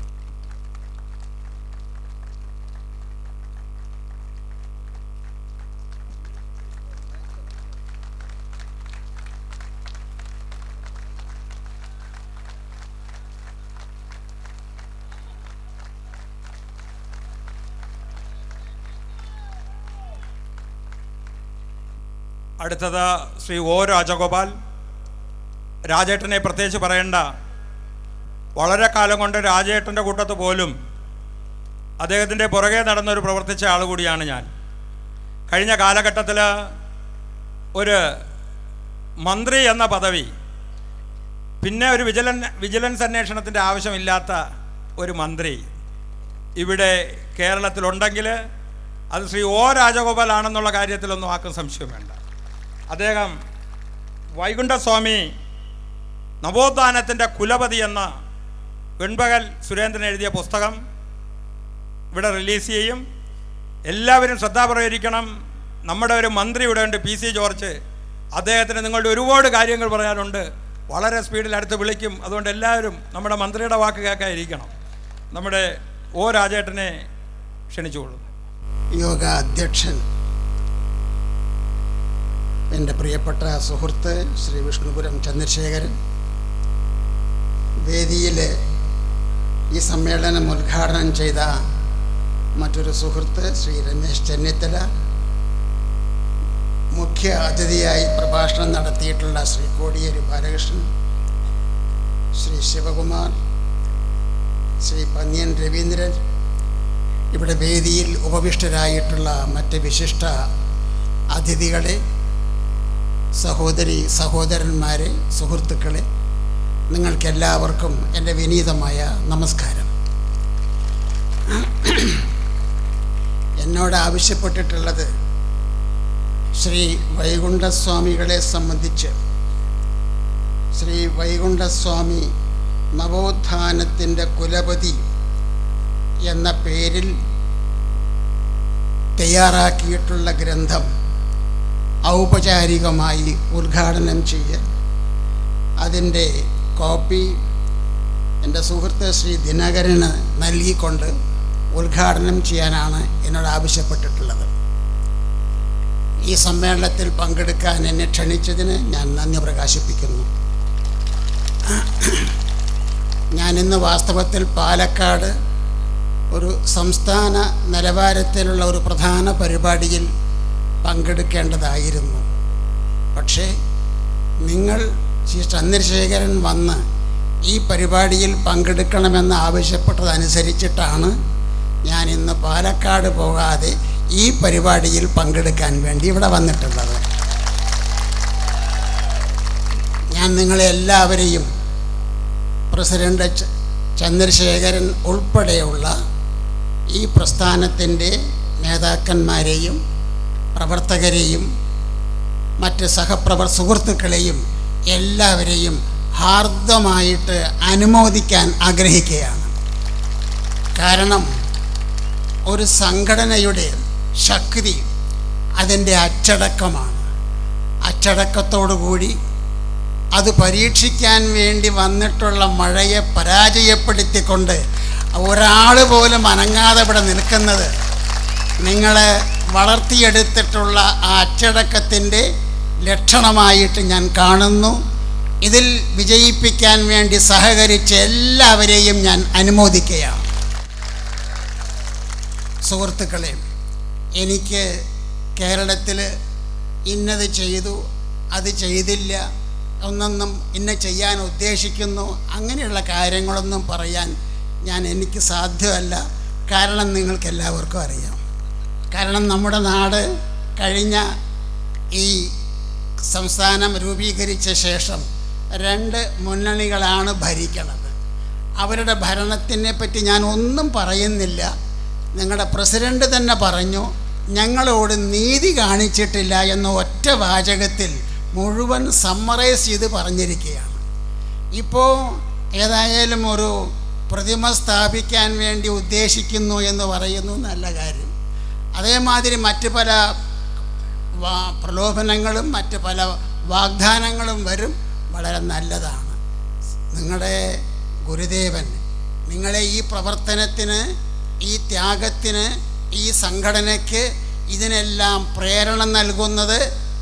അടുത്തത് ശ്രീ ഒ രാജഗോപാൽ. രാജേട്ടനെ പ്രത്യേകിച്ച് പറയേണ്ട, വളരെ കാലം കൊണ്ട് രാജേട്ടൻ്റെ കൂട്ടത്ത് പോലും അദ്ദേഹത്തിൻ്റെ പുറകെ നടന്നൊരു പ്രവർത്തിച്ച ആൾ കൂടിയാണ് ഞാൻ. കഴിഞ്ഞ കാലഘട്ടത്തിൽ ഒരു മന്ത്രി എന്ന പദവി, പിന്നെ ഒരു വിജിലൻ വിജിലൻസ് അന്വേഷണത്തിൻ്റെ ആവശ്യമില്ലാത്ത ഒരു മന്ത്രി ഇവിടെ കേരളത്തിലുണ്ടെങ്കിൽ അത് ശ്രീ ഒ രാജഗോപാൽ ആണെന്നുള്ള കാര്യത്തിലൊന്നും ആർക്കും സംശയം വേണ്ട. അദ്ദേഹം വൈകുണ്ഠസ്വാമി നവോത്ഥാനത്തിൻ്റെ കുലപതി എന്ന വെൺപകൽ സുരേന്ദ്രൻ എഴുതിയ പുസ്തകം ഇവിടെ റിലീസ് ചെയ്യും. എല്ലാവരും ശ്രദ്ധാപൂർവ്വം. നമ്മുടെ ഒരു മന്ത്രി ഇവിടെ ഉണ്ട്, പി സി ജോർജ്. അദ്ദേഹത്തിന് നിങ്ങളുടെ ഒരുപാട് കാര്യങ്ങൾ പറയാനുണ്ട്. വളരെ സ്പീഡിൽ അടുത്ത് വിളിക്കും. അതുകൊണ്ട് എല്ലാവരും നമ്മുടെ മന്ത്രിയുടെ വാക്ക് കേൾക്കാതിരിക്കണം. നമ്മുടെ ഒ രാജേട്ടനെ ക്ഷണിച്ചുകൊള്ളുന്നു. യോഗ അധ്യക്ഷൻ എൻ്റെ പ്രിയപ്പെട്ട സുഹൃത്ത് ശ്രീ വിഷ്ണുപുരം ചന്ദ്രശേഖരൻ, വേദിയിൽ ഈ സമ്മേളനം ഉദ്ഘാടനം ചെയ്ത മറ്റൊരു സുഹൃത്ത് ശ്രീ രമേശ് ചെന്നിത്തല, മുഖ്യ അതിഥിയായി പ്രഭാഷണം നടത്തിയിട്ടുള്ള ശ്രീ കോടിയേരി ബാലകൃഷ്ണൻ, ശ്രീ ശിവകുമാർ, ശ്രീ പന്ന്യൻ രവീന്ദ്രൻ, ഇവിടെ വേദിയിൽ ഉപവിഷ്ടരായിട്ടുള്ള മറ്റ് വിശിഷ്ട അതിഥികളെ, സഹോദരി സഹോദരന്മാരെ, സുഹൃത്തുക്കളെ, നിങ്ങൾക്കെല്ലാവർക്കും എൻ്റെ വിനീതമായ നമസ്കാരം. എന്നോട് ആവശ്യപ്പെട്ടിട്ടുള്ളത് ശ്രീ വൈകുണ്ഠസ്വാമികളെ സംബന്ധിച്ച്, ശ്രീ വൈകുണ്ഠസ്വാമി നവോത്ഥാനത്തിൻ്റെ കുലപതി എന്ന പേരിൽ തയ്യാറാക്കിയിട്ടുള്ള ഗ്രന്ഥം ഔപചാരികമായി ഉദ്ഘാടനം ചെയ്യുക, അതിൻ്റെ കോപ്പി എൻ്റെ സുഹൃത്ത് ശ്രീ ദിനകരന് നൽകിക്കൊണ്ട് ഉദ്ഘാടനം ചെയ്യാനാണ് എന്നോട് ആവശ്യപ്പെട്ടിട്ടുള്ളത്. ഈ സമ്മേളനത്തിൽ പങ്കെടുക്കാൻ എന്നെ ക്ഷണിച്ചതിന് ഞാൻ നന്ദി പ്രകാശിപ്പിക്കുന്നു. ഞാനിന്ന് വാസ്തവത്തിൽ പാലക്കാട് ഒരു സംസ്ഥാന നിലവാരത്തിലുള്ള ഒരു പ്രധാന പരിപാടിയിൽ പങ്കെടുക്കേണ്ടതായിരുന്നു. പക്ഷേ നിങ്ങൾ ശ്രീ ചന്ദ്രശേഖരൻ വന്ന് ഈ പരിപാടിയിൽ പങ്കെടുക്കണമെന്ന് ആവശ്യപ്പെട്ടതനുസരിച്ചിട്ടാണ് ഞാൻ ഇന്ന് പാലക്കാട് പോകാതെ ഈ പരിപാടിയിൽ പങ്കെടുക്കാൻ വേണ്ടി ഇവിടെ വന്നിട്ടുള്ളത്. ഞാൻ നിങ്ങളെ എല്ലാവരെയും, പ്രസിഡന്റ് ചന്ദ്രശേഖരൻ ഉൾപ്പെടെയുള്ള ഈ പ്രസ്ഥാനത്തിൻ്റെ നേതാക്കന്മാരെയും പ്രവർത്തകരെയും മറ്റ് സഹപ്രവർ സുഹൃത്തുക്കളെയും എല്ലാവരെയും ഹാർദമായിട്ട് അനുമോദിക്കാൻ ആഗ്രഹിക്കുകയാണ്. കാരണം ഒരു സംഘടനയുടെ ശക്തി അതിൻ്റെ അച്ചടക്കമാണ്. അച്ചടക്കത്തോടുകൂടി അത് പരീക്ഷിക്കാൻ വേണ്ടി വന്നിട്ടുള്ള മഴയെ പരാജയപ്പെടുത്തിക്കൊണ്ട് ഒരാൾ പോലും അനങ്ങാതെ ഇവിടെ നിൽക്കുന്നത് നിങ്ങളെ വളർത്തിയെടുത്തിട്ടുള്ള ആ അച്ചടക്കത്തിൻ്റെ ലക്ഷണമായിട്ട് ഞാൻ കാണുന്നു. ഇതിൽ വിജയിപ്പിക്കാൻ വേണ്ടി സഹകരിച്ച എല്ലാവരെയും ഞാൻ അനുമോദിക്കുകയാണ്. സുഹൃത്തുക്കളെ, എനിക്ക് കേരളത്തിൽ ഇന്നത് ചെയ്തു അത് ചെയ്തില്ല ഒന്നൊന്നും ഇന്ന ചെയ്യാൻ ഉദ്ദേശിക്കുന്നു അങ്ങനെയുള്ള കാര്യങ്ങളൊന്നും പറയാൻ ഞാൻ എനിക്ക് സാധ്യമല്ല. കാരണം നിങ്ങൾക്ക് എല്ലാവർക്കും അറിയാം. കാരണം നമ്മുടെ നാട് കഴിഞ്ഞ ഈ സംസ്ഥാനം രൂപീകരിച്ച ശേഷം രണ്ട് മുന്നണികളാണ് ഭരിക്കുന്നത്. അവരുടെ ഭരണത്തിനെ പറ്റി ഞാൻ ഒന്നും പറയുന്നില്ല. നിങ്ങളുടെ പ്രസിഡന്റ് തന്നെ പറഞ്ഞു ഞങ്ങളോട് നീതി കാണിച്ചിട്ടില്ല എന്ന ഒറ്റ വാചകത്തിൽ മുഴുവൻ സമ്മറൈസ് ചെയ്ത് പറഞ്ഞിരിക്കുകയാണ്. ഇപ്പോൾ ഏതായാലും ഒരു പ്രതിമ സ്ഥാപിക്കാൻ വേണ്ടി ഉദ്ദേശിക്കുന്നു എന്ന് പറയുന്നു, നല്ല കാര്യം. അതേമാതിരി മറ്റ് പല പ്രലോഭനങ്ങളും മറ്റ് പല വാഗ്ദാനങ്ങളും വരും, വളരെ നല്ലതാണ്. നിങ്ങളുടെ ഗുരുദേവൻ നിങ്ങളെ ഈ പ്രവർത്തനത്തിന്, ഈ ത്യാഗത്തിന്, ഈ സംഘടനയ്ക്ക് ഇതിനെല്ലാം പ്രേരണ നൽകുന്നത്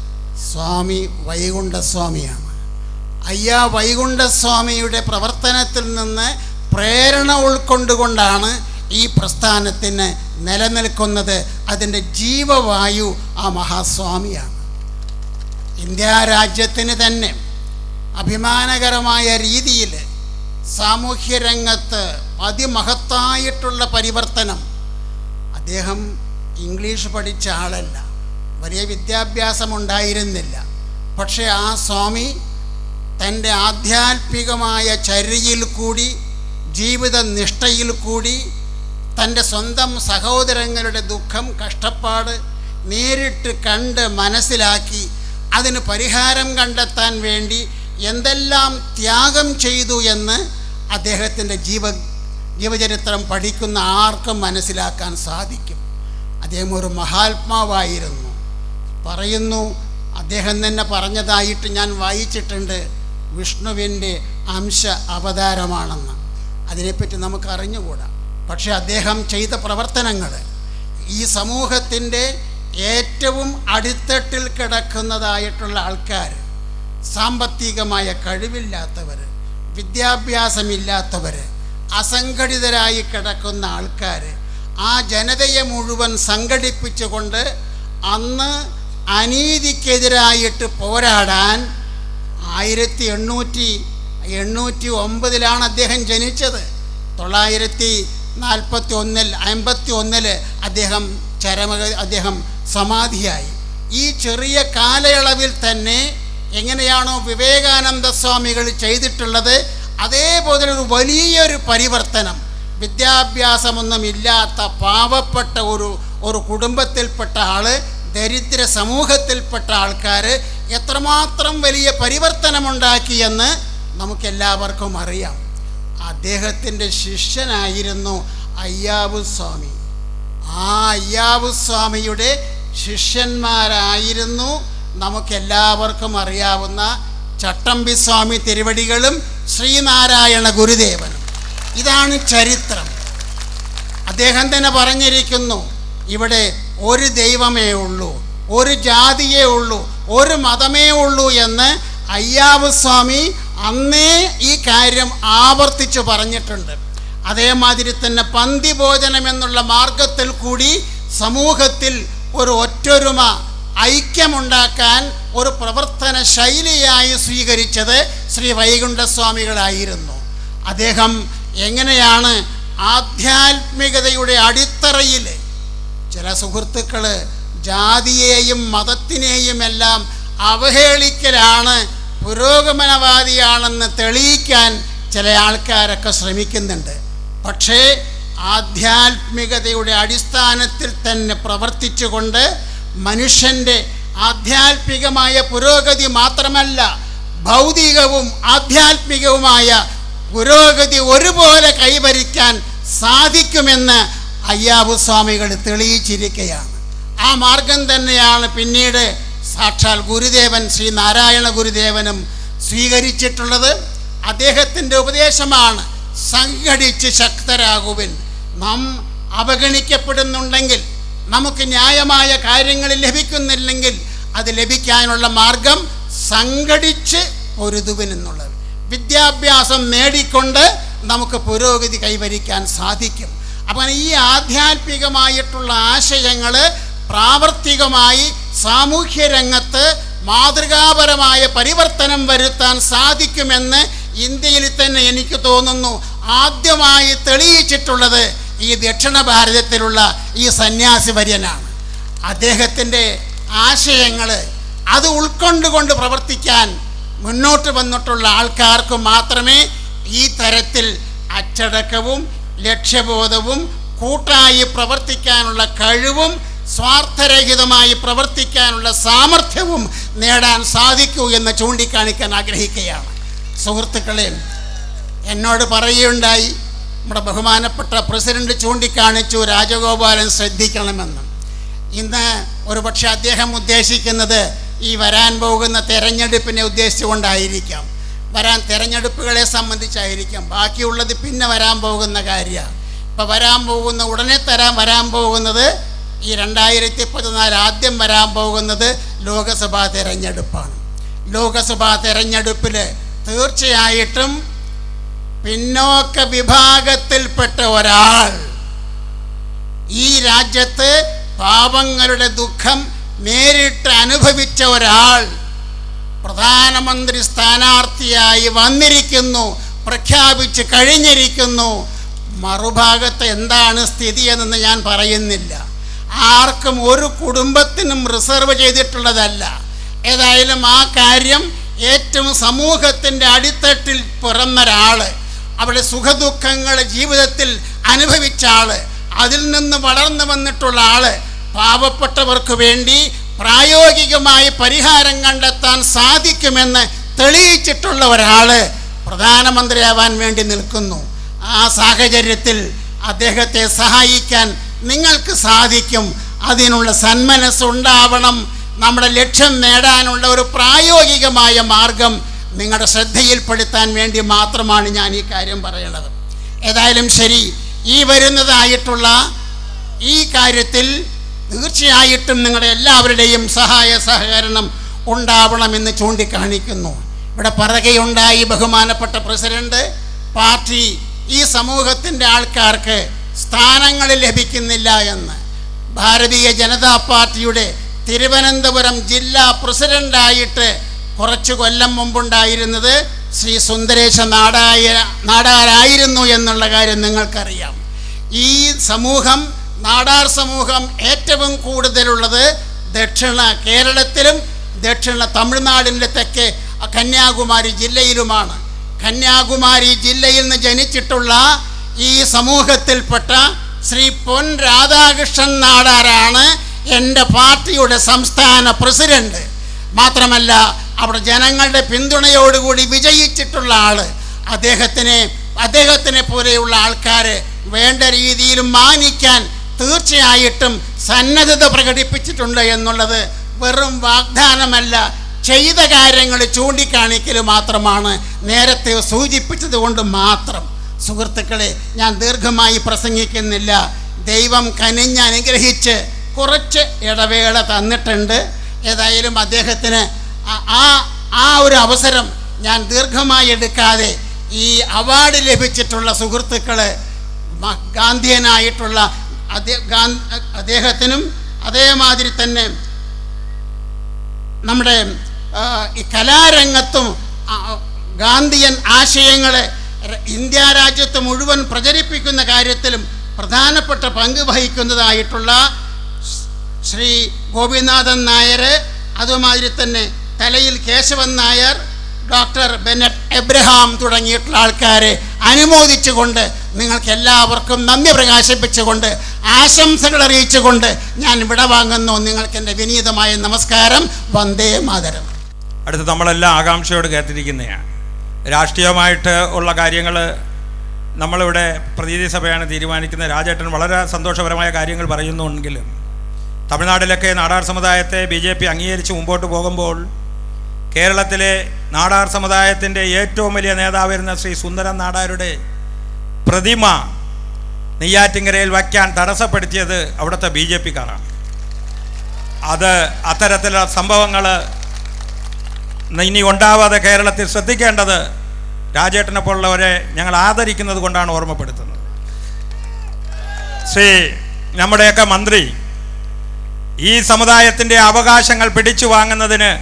സ്വാമി വൈകുണ്ഠസ്വാമിയാണ്. അയ്യാ വൈകുണ്ഠസ്വാമിയുടെ പ്രവർത്തനത്തിൽ നിന്ന് പ്രേരണ ഉൾക്കൊണ്ടുകൊണ്ടാണ് ഈ പ്രസ്ഥാനത്തിന് നിലനിൽക്കുന്നത്. അതിൻ്റെ ജീവവായു ആ മഹാസ്വാമിയാണ്. ഇന്ത്യ രാജ്യത്തിന് തന്നെ അഭിമാനകരമായ രീതിയിൽ സാമൂഹ്യ രംഗത്ത് അതിമഹത്തായിട്ടുള്ള പരിവർത്തനം. അദ്ദേഹം ഇംഗ്ലീഷ് പഠിച്ച ആളല്ല, വലിയ വിദ്യാഭ്യാസം ഉണ്ടായിരുന്നില്ല. പക്ഷേ ആ സ്വാമി തൻ്റെ ആധ്യാത്മികമായ ചര്യയിൽ കൂടി, ജീവിത നിഷ്ഠയിൽ കൂടി, തൻ്റെ സ്വന്തം സഹോദരങ്ങളുടെ ദുഃഖം, കഷ്ടപ്പാട് നേരിട്ട് കണ്ട് മനസ്സിലാക്കി അതിന് പരിഹാരം കണ്ടെത്താൻ വേണ്ടി എന്തെല്ലാം ത്യാഗം ചെയ്തു എന്ന് അദ്ദേഹത്തിൻ്റെ ജീവ ജീവചരിത്രം പഠിക്കുന്ന ആർക്കും മനസ്സിലാക്കാൻ സാധിക്കും. അദ്ദേഹം ഒരു മഹാത്മാവായിരുന്നു. പറയുന്നു, അദ്ദേഹം തന്നെ പറഞ്ഞതായിട്ട് ഞാൻ വായിച്ചിട്ടുണ്ട്, വിഷ്ണുവിൻ്റെ അംശ അവതാരമാണെന്ന്. അതിനെപ്പറ്റി നമുക്ക് അറിഞ്ഞുകൂടാ. പക്ഷേ അദ്ദേഹം ചെയ്ത പ്രവർത്തനങ്ങൾ ഈ സമൂഹത്തിൻ്റെ ഏറ്റവും അടിത്തട്ടിൽ കിടക്കുന്നതായിട്ടുള്ള ആൾക്കാർ, സാമ്പത്തികമായ കഴിവില്ലാത്തവർ, വിദ്യാഭ്യാസമില്ലാത്തവർ, അസംഘടിതരായി കിടക്കുന്ന ആൾക്കാർ, ആ ജനതയെ മുഴുവൻ സംഘടിപ്പിച്ചുകൊണ്ട് അന്ന് അനീതിക്കെതിരായിട്ട് പോരാടാൻ ആയിരത്തി എണ്ണൂറ്റി എണ്ണൂറ്റി ഒമ്പതിലാണ് അദ്ദേഹം ജനിച്ചത്. തൊള്ളായിരത്തി നാൽപ്പത്തി ഒന്നിൽ അമ്പത്തി ഒന്നില് അദ്ദേഹം ചരമ അദ്ദേഹം സമാധിയായി. ഈ ചെറിയ കാലയളവിൽ തന്നെ എങ്ങനെയാണോ വിവേകാനന്ദ സ്വാമികൾ ചെയ്തിട്ടുള്ളത് അതേപോലെ ഒരു വലിയൊരു പരിവർത്തനം, വിദ്യാഭ്യാസമൊന്നുമില്ലാത്ത പാവപ്പെട്ട ഒരു ഒരു കുടുംബത്തിൽപ്പെട്ട ആള്, ദരിദ്ര സമൂഹത്തിൽപ്പെട്ട ആൾക്കാർ എത്രമാത്രം വലിയ പരിവർത്തനമുണ്ടാക്കിയെന്ന് നമുക്കെല്ലാവർക്കും അറിയാം. അദ്ദേഹത്തിൻ്റെ ശിഷ്യനായിരുന്നു അയ്യാവു സ്വാമി. ആ അയ്യാവു സ്വാമിയുടെ ശിഷ്യന്മാരായിരുന്നു നമുക്കെല്ലാവർക്കും അറിയാവുന്ന ചട്ടമ്പി സ്വാമി തിരുവടികളും ശ്രീനാരായണ ഗുരുദേവനും. ഇതാണ് ചരിത്രം. അദ്ദേഹം തന്നെ പറഞ്ഞിരിക്കുന്നു, ഇവിടെ ഒരു ദൈവമേ ഉള്ളൂ, ഒരു ജാതിയേ ഉള്ളൂ, ഒരു മതമേ ഉള്ളൂ എന്ന് അയ്യാവു സ്വാമി അന്നേ ഈ കാര്യം ആവർത്തിച്ച് പറഞ്ഞിട്ടുണ്ട്. അതേമാതിരി തന്നെ പന്തി ഭോജനം എന്നുള്ള മാർഗത്തിൽ കൂടി സമൂഹത്തിൽ ഒരു ഒറ്റൊരുമ, ഐക്യമുണ്ടാക്കാൻ ഒരു പ്രവർത്തന ശൈലിയായി സ്വീകരിച്ചത് ശ്രീ വൈകുണ്ഠസ്വാമികളായിരുന്നു. അദ്ദേഹം എങ്ങനെയാണ് ആധ്യാത്മികതയുടെ അടിത്തറയിൽ, ചില സുഹൃത്തുക്കൾ ജാതിയെയും മതത്തിനെയും എല്ലാം അവഹേളിക്കലാണ് പുരോഗമനവാദിയാണെന്ന് തെളിയിക്കാൻ ചില ആൾക്കാരൊക്കെ ശ്രമിക്കുന്നുണ്ട്. പക്ഷേ ആധ്യാത്മികതയുടെ അടിസ്ഥാനത്തിൽ തന്നെ പ്രവർത്തിച്ചുകൊണ്ട് മനുഷ്യൻ്റെ ആധ്യാത്മികമായ പുരോഗതി മാത്രമല്ല ഭൗതികവും ആധ്യാത്മികവുമായ പുരോഗതി ഒരുപോലെ കൈവരിക്കാൻ സാധിക്കുമെന്ന് അയ്യാവു സ്വാമികൾ തെളിയിച്ചിരിക്കുകയാണ്. ആ മാർഗം തന്നെയാണ് പിന്നീട് സാക്ഷാൽ ഗുരുദേവൻ ശ്രീ നാരായണ ഗുരുദേവനും സ്വീകരിച്ചിട്ടുള്ളത്. അദ്ദേഹത്തിൻ്റെ ഉപദേശമാണ് സംഘടിച്ച് ശക്തരാകുവിൻ. നാം അവഗണിക്കപ്പെടുന്നുണ്ടെങ്കിൽ, നമുക്ക് ന്യായമായ കാര്യങ്ങൾ ലഭിക്കുന്നില്ലെങ്കിൽ അത് ലഭിക്കാനുള്ള മാർഗം സംഘടിച്ച് പൊരുതുവിൻ എന്നുള്ളത്. വിദ്യാഭ്യാസം നേടിക്കൊണ്ട് നമുക്ക് പുരോഗതി കൈവരിക്കാൻ സാധിക്കും. അപ്പം ഈ ആധ്യാത്മികമായിട്ടുള്ള ആശയങ്ങൾ പ്രാവർത്തികമായി സാമൂഹ്യ രംഗത്ത് മാതൃകാപരമായ പരിവർത്തനം വരുത്താൻ സാധിക്കുമെന്ന് ഇന്ത്യയിൽ തന്നെ എനിക്ക് തോന്നുന്നു ആദ്യമായി തെളിയിച്ചിട്ടുള്ളത് ഈ ദക്ഷിണ ഭാരതത്തിലുള്ള ഈ സന്യാസി വര്യനാണ്. അദ്ദേഹത്തിൻ്റെ ആശയങ്ങൾ അത് ഉൾക്കൊണ്ടുകൊണ്ട് പ്രവർത്തിക്കാൻ മുന്നോട്ട് വന്നിട്ടുള്ള ആൾക്കാർക്ക് മാത്രമേ ഈ തരത്തിൽ അച്ചടക്കവും ലക്ഷ്യബോധവും കൂട്ടായി പ്രവർത്തിക്കാനുള്ള കഴിവും സ്വാർത്ഥരഹിതമായി പ്രവർത്തിക്കാനുള്ള സാമർഥ്യവും നേടാൻ സാധിക്കൂ എന്ന് ചൂണ്ടിക്കാണിക്കാൻ ആഗ്രഹിക്കുകയാണ്. സുഹൃത്തുക്കളെ, എന്നോട് പറയുകയുണ്ടായി, നമ്മുടെ ബഹുമാനപ്പെട്ട പ്രസിഡന്റ് ചൂണ്ടിക്കാണിച്ചു രാജഗോപാലൻ ശ്രദ്ധിക്കണമെന്ന്. ഇന്ന് ഒരുപക്ഷെ അദ്ദേഹം ഉദ്ദേശിക്കുന്നത് ഈ വരാൻ പോകുന്ന തെരഞ്ഞെടുപ്പിനെ ഉദ്ദേശിച്ചുകൊണ്ടായിരിക്കാം, വരാൻ തെരഞ്ഞെടുപ്പുകളെ സംബന്ധിച്ചായിരിക്കാം. ബാക്കിയുള്ളത് പിന്നെ വരാൻ പോകുന്ന കാര്യമാണ്. ഇപ്പം വരാൻ പോകുന്ന ഉടനെ തരാൻ വരാൻ പോകുന്നത് ഈ രണ്ടായിരത്തി പതിനാല് ആദ്യം വരാൻ പോകുന്നത് ലോകസഭാ തെരഞ്ഞെടുപ്പാണ്. ലോകസഭാ തെരഞ്ഞെടുപ്പിൽ തീർച്ചയായിട്ടും പിന്നോക്ക വിഭാഗത്തിൽപ്പെട്ട ഒരാൾ, ഈ രാജ്യത്ത് പാവങ്ങളുടെ ദുഃഖം നേരിട്ട് അനുഭവിച്ച ഒരാൾ പ്രധാനമന്ത്രി സ്ഥാനാർത്ഥിയായി വന്നിരിക്കുന്നു, പ്രഖ്യാപിച്ച് കഴിഞ്ഞിരിക്കുന്നു. മറുഭാഗത്ത് എന്താണ് സ്ഥിതി എന്ന് ഞാൻ പറയുന്നില്ല. ആർക്കും ഒരു കുടുംബത്തിനും റിസർവ് ചെയ്തിട്ടുള്ളതല്ല. ഏതായാലും ആ കാര്യം ഏറ്റവും സമൂഹത്തിൻ്റെ അടിത്തട്ടിൽ പിറന്നൊരാൾ, അവിടെ സുഖദുഃഖങ്ങൾ ജീവിതത്തിൽ അനുഭവിച്ച ആൾ, അതിൽ നിന്ന് വളർന്നു വന്നിട്ടുള്ള ആൾ, പാവപ്പെട്ടവർക്ക് വേണ്ടി പ്രായോഗികമായി പരിഹാരം കണ്ടെത്താൻ സാധിക്കുമെന്ന് തെളിയിച്ചിട്ടുള്ള ഒരാൾ പ്രധാനമന്ത്രിയാവാൻ വേണ്ടി നിൽക്കുന്നു. ആ സാഹചര്യത്തിൽ അദ്ദേഹത്തെ സഹായിക്കാൻ നിങ്ങൾക്ക് സാധിക്കും. അതിനുള്ള സന്മനസ്സുണ്ടാവണം. നമ്മുടെ ലക്ഷ്യം നേടാനുള്ള ഒരു പ്രായോഗികമായ മാർഗം നിങ്ങളുടെ ശ്രദ്ധയിൽപ്പെടുത്താൻ വേണ്ടി മാത്രമാണ് ഞാൻ ഈ കാര്യം പറയുന്നത്. ഏതായാലും ശരി, ഈ വരുന്നതായിട്ടുള്ള ഈ കാര്യത്തിൽ തീർച്ചയായിട്ടും നിങ്ങളുടെ എല്ലാവരുടെയും സഹായ സഹകരണം ഉണ്ടാവണമെന്ന് ചൂണ്ടിക്കാണിക്കുന്നു. ഇവിടെ പറയുകയുണ്ടായി ബഹുമാനപ്പെട്ട പ്രസിഡന്റ്, പാർട്ടി ഈ സമൂഹത്തിൻ്റെ ആൾക്കാർക്ക് സ്ഥാനങ്ങൾ ലഭിക്കുന്നില്ല എന്ന്. ഭാരതീയ ജനതാ പാർട്ടിയുടെ തിരുവനന്തപുരം ജില്ലാ പ്രസിഡൻ്റായിട്ട് കുറച്ച് കൊല്ലം മുമ്പുണ്ടായിരുന്നത് ശ്രീ സുന്ദരേശ നാടായ നാടാരായിരുന്നു എന്നുള്ള കാര്യം നിങ്ങൾക്കറിയാം. ഈ സമൂഹം, നാടാർ സമൂഹം ഏറ്റവും കൂടുതലുള്ളത് ദക്ഷിണ കേരളത്തിലും ദക്ഷിണ തമിഴ്നാടിൻ്റെ തെക്കേ കന്യാകുമാരി ജില്ലയിലുമാണ്. കന്യാകുമാരി ജില്ലയിൽ നിന്ന് ജനിച്ചിട്ടുള്ള ഈ സമൂഹത്തിൽപ്പെട്ട ശ്രീ പൊൻ രാധാകൃഷ്ണൻ നാടാരാണ് എൻ്റെ പാർട്ടിയുടെ സംസ്ഥാന പ്രസിഡന്റ്. മാത്രമല്ല അവിടെ ജനങ്ങളുടെ പിന്തുണയോടുകൂടി വിജയിച്ചിട്ടുള്ള ആൾ. അദ്ദേഹത്തിനെ അദ്ദേഹത്തിനെ പോലെയുള്ള ആൾക്കാർ വേണ്ട രീതിയിൽ മാനിക്കാൻ തീർച്ചയായിട്ടും സന്നദ്ധത പ്രകടിപ്പിച്ചിട്ടുണ്ട് എന്നുള്ളത് വെറും വാഗ്ദാനമല്ല, ചെയ്ത കാര്യങ്ങൾ ചൂണ്ടിക്കാണിക്കൽ മാത്രമാണ്. നേരത്തെ സൂചിപ്പിച്ചത് കൊണ്ട് മാത്രം. സുഹൃത്തുക്കളെ, ഞാൻ ദീർഘമായി പ്രസംഗിക്കുന്നില്ല. ദൈവം കനിഞ്ഞ് അനുഗ്രഹിച്ച് കുറച്ച് ഇടവേള തന്നിട്ടുണ്ട്. ഏതായാലും അദ്ദേഹത്തിന് ആ ആ ഒരു അവസരം ഞാൻ ദീർഘമായി എടുക്കാതെ ഈ അവാർഡ് ലഭിച്ചിട്ടുള്ള സുഹൃത്തുക്കൾ ഗാന്ധിയനായിട്ടുള്ള അദ്ദേഹത്തിനും അതേമാതിരി തന്നെ നമ്മുടെ ഈ കലാരംഗത്തും ഗാന്ധിയൻ ആശയങ്ങളെ ഇന്ത്യ രാജ്യത്ത് മുഴുവൻ പ്രചരിപ്പിക്കുന്ന കാര്യത്തിലും പ്രധാനപ്പെട്ട പങ്ക് വഹിക്കുന്നതായിട്ടുള്ള ശ്രീ ഗോപിനാഥൻ നായർ, അതുമാതിരി തന്നെ Thalayil Kesavan Nair, doctor Bennett Abraham തുടങ്ങിയിട്ടുള്ള ആൾക്കാരെ അനുമോദിച്ചുകൊണ്ട് നിങ്ങൾക്ക് എല്ലാവർക്കും നന്ദി പ്രകാശിപ്പിച്ചുകൊണ്ട് ആശംസകൾ അറിയിച്ചുകൊണ്ട് ഞാൻ ഇവിടെ വാങ്ങുന്നു. നിങ്ങൾക്ക് എൻ്റെ വിനീതമായ നമസ്കാരം. വന്ദേ മാതരം. അടുത്ത് നമ്മളെല്ലാം ആകാംക്ഷയോട് കേട്ടിരിക്കുന്നതാണ്. രാഷ്ട്രീയമായിട്ട് ഉള്ള കാര്യങ്ങൾ നമ്മളിവിടെ പ്രതിനിധി സഭയാണ് തീരുമാനിക്കുന്നത്. രാജേട്ടൻ വളരെ സന്തോഷപരമായ കാര്യങ്ങൾ പറയുന്നുണ്ടെങ്കിലും തമിഴ്നാട്ടിലൊക്കെ നാടാർ സമുദായത്തെ ബി ജെ പി അംഗീകരിച്ച് മുമ്പോട്ട് പോകുമ്പോൾ കേരളത്തിലെ നാടാർ സമുദായത്തിൻ്റെ ഏറ്റവും വലിയ നേതാവായിരുന്ന ശ്രീ സുന്ദരൻ നാടാരുടെ പ്രതിമ നെയ്യാറ്റിൻകരയിൽ വയ്ക്കാൻ തടസ്സപ്പെടുത്തിയത് അവിടുത്തെ ബി ജെ പിക്കാരാണ്. അത് അത്തരത്തിലുള്ള സംഭവങ്ങൾ ഇനി ഉണ്ടാവാതെ കേരളത്തിൽ ശ്രദ്ധിക്കേണ്ടത് രാജേട്ടനെ പോലുള്ളവരെ ഞങ്ങൾ ആദരിക്കുന്നത് കൊണ്ടാണ് ഓർമ്മപ്പെടുത്തുന്നത്. ശ്രീ നമ്മുടെയൊക്കെ മന്ത്രി ഈ സമുദായത്തിൻ്റെ അവകാശങ്ങൾ പിടിച്ചു വാങ്ങുന്നതിന്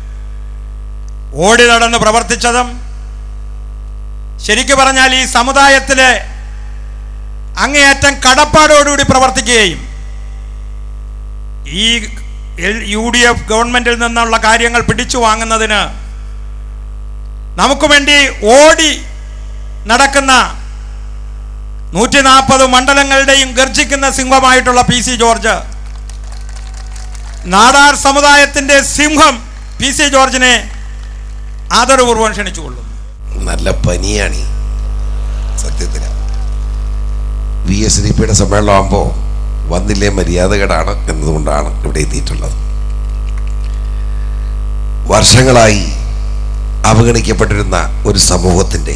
ഓടി നടന്ന് പ്രവർത്തിച്ചതും ശരിക്കു പറഞ്ഞാൽ ഈ സമുദായത്തിലെ അങ്ങേയറ്റം കടപ്പാടോടുകൂടി പ്രവർത്തിക്കുകയും ഈ യു ഡി എഫ് ഗവൺമെന്റിൽ നിന്നുള്ള കാര്യങ്ങൾ പിടിച്ചു വാങ്ങുന്നതിന് നമുക്ക് വേണ്ടി ഓടി നടക്കുന്ന നൂറ്റി നാൽപ്പത് മണ്ഡലങ്ങളുടെയും ഗർജിക്കുന്ന സിംഹമായിട്ടുള്ള പി സി ജോർജ്, നാടാർ സമുദായത്തിൻ്റെ സിംഹം പി സി ജോർജിനെ ആദരപൂർവ്വം ക്ഷണിച്ചുകൊള്ളുന്നു. നല്ല പനിയാണ് സത്യത്തിൽ. വി എസ് ഡി പിയുടെ സമ്മേളനമാകുമ്പോൾ വന്നില്ലേ മര്യാദകേടാണ് എന്നതുകൊണ്ടാണ് ഇവിടെ എത്തിയിട്ടുള്ളത്. വർഷങ്ങളായി അവഗണിക്കപ്പെട്ടിരുന്ന ഒരു സമൂഹത്തിൻ്റെ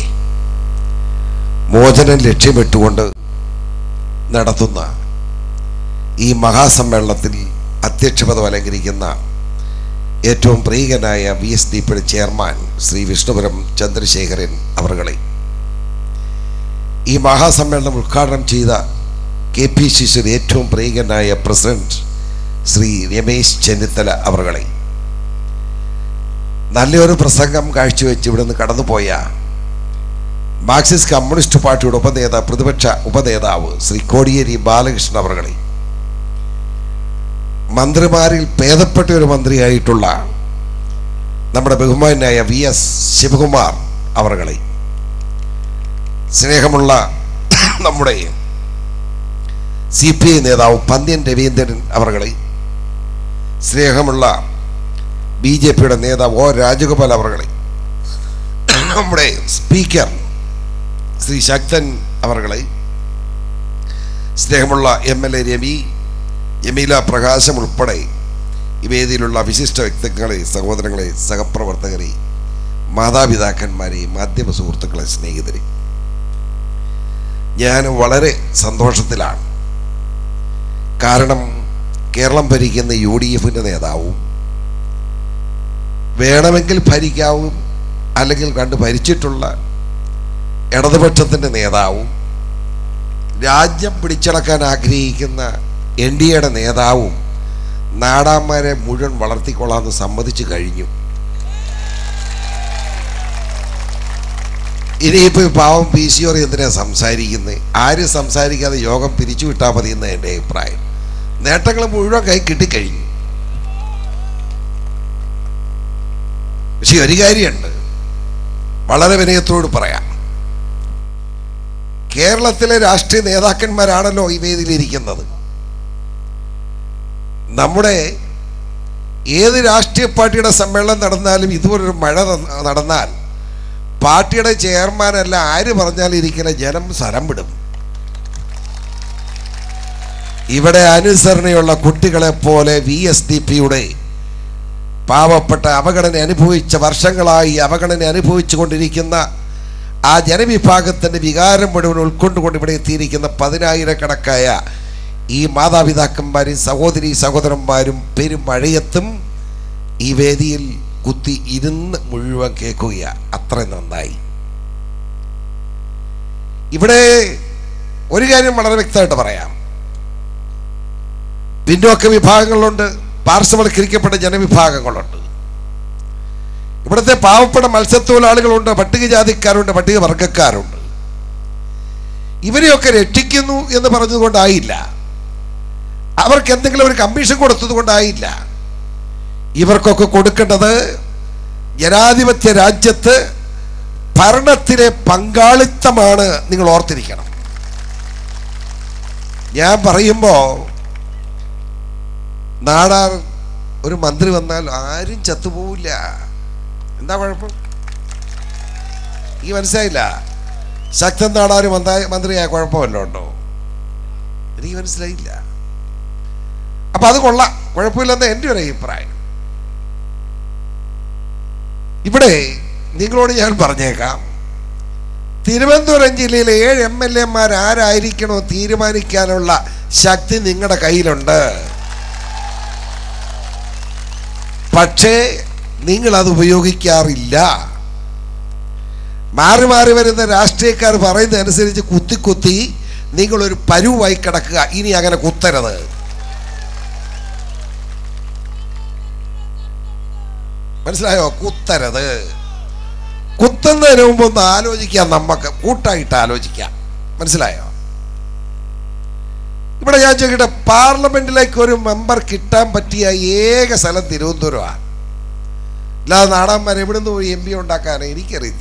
മോചനം ലക്ഷ്യമിട്ടുകൊണ്ട് നടത്തുന്ന ഈ മഹാസമ്മേളനത്തിൽ അധ്യക്ഷപദം അലങ്കരിക്കുന്ന ഏറ്റവും പ്രിയങ്കനായ വി എസ് ഡി പിയുടെ ചെയർമാൻ ശ്രീ വിഷ്ണുപുരം ചന്ദ്രശേഖരൻ അവർകളെ, ഈ മഹാസമ്മേളനം ഉദ്ഘാടനം ചെയ്ത കെ പി സി സിയുടെ ഏറ്റവും പ്രിയങ്കനായ പ്രസിഡന്റ് ശ്രീ രമേശ് ചെന്നിത്തല അവർകളെ, നല്ലൊരു പ്രസംഗം കാഴ്ചവെച്ച് ഇവിടെ നിന്ന് കടന്നുപോയ മാർക്സിസ്റ്റ് കമ്മ്യൂണിസ്റ്റ് പാർട്ടിയുടെ ഉപനേതാവ് പ്രതിപക്ഷ ഉപനേതാവ് ശ്രീ കോടിയേരി ബാലകൃഷ്ണൻ അവർകളെ, മന്ത്രിമാരിൽ ഭേദപ്പെട്ട ഒരു മന്ത്രിയായിട്ടുള്ള നമ്മുടെ ബഹുമാനായ വി എസ് ശിവകുമാർ അവർകളെ, സ്നേഹമുള്ള നമ്മുടെ സി പി ഐ നേതാവ് പന്ന്യൻ രവീന്ദ്രൻ അവർകളെ, സ്നേഹമുള്ള ബി ജെ പിയുടെ നേതാവ് ഒ രാജഗോപാൽ അവർകളെ, നമ്മുടെ സ്പീക്കർ ശ്രീ ശക്തൻ അവർകളെ, സ്നേഹമുള്ള M L A Ravi, Yameela Prakasam ഉൾപ്പെടെ ഈ വേദിയിലുള്ള വിശിഷ്ട വ്യക്തിത്വങ്ങളെ, സഹോദരങ്ങളെ, സഹപ്രവർത്തകരെ, മാതാപിതാക്കന്മാരെ, മാധ്യമ സുഹൃത്തുക്കളെ, സ്നേഹിതരെ, ഞാൻ വളരെ സന്തോഷത്തിലാണ്. കാരണം കേരളം ഭരിക്കുന്ന യു ഡി എഫിൻ്റെ നേതാവും വേണമെങ്കിൽ ഭരിക്കാവും അല്ലെങ്കിൽ കണ്ട് ഭരിച്ചിട്ടുള്ള ഇടതുപക്ഷത്തിൻ്റെ നേതാവും രാജ്യം പിടിച്ചടക്കാൻ ആഗ്രഹിക്കുന്ന എൻ ഡി എയുടെ നേതാവും നാടാന്മാരെ മുഴുവൻ വളർത്തിക്കൊള്ളാമെന്ന് സമ്മതിച്ചു കഴിഞ്ഞു. ഇനിയിപ്പോൾ പാവം പി സി ഓർ എന്തിനാ സംസാരിക്കുന്നത്? ആരും സംസാരിക്കാതെ യോഗം പിരിച്ചു വിട്ടാൽ മതി എന്ന് എൻ്റെ അഭിപ്രായം. നേട്ടങ്ങൾ മുഴുവൻ കൈ കിട്ടിക്കഴിഞ്ഞു. പക്ഷെ ഒരു കാര്യമുണ്ട്, വളരെ വിനയത്തോട് പറയാം. കേരളത്തിലെ രാഷ്ട്രീയ നേതാക്കന്മാരാണല്ലോ ഈ വേദിയിലിരിക്കുന്നത്. നമ്മുടെ ഏത് രാഷ്ട്രീയ പാർട്ടിയുടെ സമ്മേളനം നടന്നാലും ഇതുപോലൊരു മഴ നടന്നാൽ പാർട്ടിയുടെ ചെയർമാനല്ല ആര് പറഞ്ഞാലും ഇരിക്കുന്ന ജനം സ്ഥലം വിടും. ഇവിടെ അനുസരണയുള്ള കുട്ടികളെ പോലെ വി എസ് ഡി പിയുടെ പാവപ്പെട്ട അവഗണന അനുഭവിച്ച വർഷങ്ങളായി അവഗണന അനുഭവിച്ചു കൊണ്ടിരിക്കുന്ന ആ ജനവിഭാഗത്തിൻ്റെ വികാരം മുഴുവൻ ഉൾക്കൊണ്ടുകൊണ്ട് ഇവിടെ എത്തിയിരിക്കുന്ന പതിനായിരക്കണക്കായ ഈ മാതാപിതാക്കന്മാരും സഹോദരി സഹോദരന്മാരും പെരുമഴയത്തും ഈ വേദിയിൽ കുത്തി ഇരുന്ന് മുഴുവൻ കേൾക്കുക. അത്ര നന്നായി. ഇവിടെ ഒരു കാര്യം വളരെ വ്യക്തമായിട്ട് പറയാം. പിന്നോക്ക വിഭാഗങ്ങളുണ്ട്, പാർശ്വവൽക്കരിക്കപ്പെട്ട ജനവിഭാഗങ്ങളുണ്ട്. ഇവിടുത്തെ പാവപ്പെട്ട മത്സ്യത്തൊഴിലാളികളുണ്ട്, പട്ടികജാതിക്കാരുണ്ട്, പട്ടികവർഗക്കാരുണ്ട്. ഇവരെയൊക്കെ രക്ഷിക്കുന്നു എന്ന് പറഞ്ഞതുകൊണ്ടായില്ല, അവർക്ക് എന്തെങ്കിലും ഒരു കമ്മീഷൻ കൊടുത്തത് കൊണ്ടായില്ല. ഇവർക്കൊക്കെ കൊടുക്കേണ്ടത് ജനാധിപത്യ രാജ്യത്ത് ഭരണത്തിലെ പങ്കാളിത്തമാണ്. നിങ്ങൾ ഓർത്തിരിക്കണം. ഞാൻ പറയുമ്പോൾ നാടാർ ഒരു മന്ത്രി വന്നാൽ ആരും ചത്തുപോവില്ല. എന്താ കുഴപ്പം? ഈ മനസ്സിലായില്ല. ശക്തൻ നാടാര് മന്ത്രിയായ കുഴപ്പമല്ലോ ഉണ്ടോ? എനിക്ക് മനസ്സിലായില്ല. അപ്പൊ അത് കൊള്ളാം, കുഴപ്പമില്ലെന്ന് എൻ്റെ ഒരു അഭിപ്രായം. ഇവിടെ നിങ്ങളോട് ഞാൻ പറഞ്ഞേക്കാം, തിരുവനന്തപുരം ജില്ലയിലെ ഏഴ് എം എൽ എമാർ ആരായിരിക്കണോ തീരുമാനിക്കാനുള്ള ശക്തി നിങ്ങളുടെ കയ്യിലുണ്ട്. പക്ഷേ നിങ്ങളത് ഉപയോഗിക്കാറില്ല. മാറി മാറി വരുന്ന രാഷ്ട്രീയക്കാർ പറയുന്നതനുസരിച്ച് കുത്തി കുത്തി നിങ്ങളൊരു പരുവായി കിടക്കുക. ഇനി അങ്ങനെ കുത്തരുത്. മനസ്സിലായോ? കുത്തരുത്. കുത്തുന്നതിന് മുമ്പ് ഒന്ന് ആലോചിക്കാം, നമുക്ക് കൂട്ടായിട്ട് ആലോചിക്കാം. മനസ്സിലായോ? ഇവിടെ ഞാൻ ചോദിക്കട്ടെ, പാർലമെന്റിലേക്ക് ഒരു മെമ്പർ കിട്ടാൻ പറ്റിയ ഏക സ്ഥലം തിരുവനന്തപുരമാണ്. അല്ലാതെ നാടാന്മാർ എവിടെ നിന്ന് പോയി എം പി ഉണ്ടാക്കാനോ എനിക്കറിയത്തില്ല.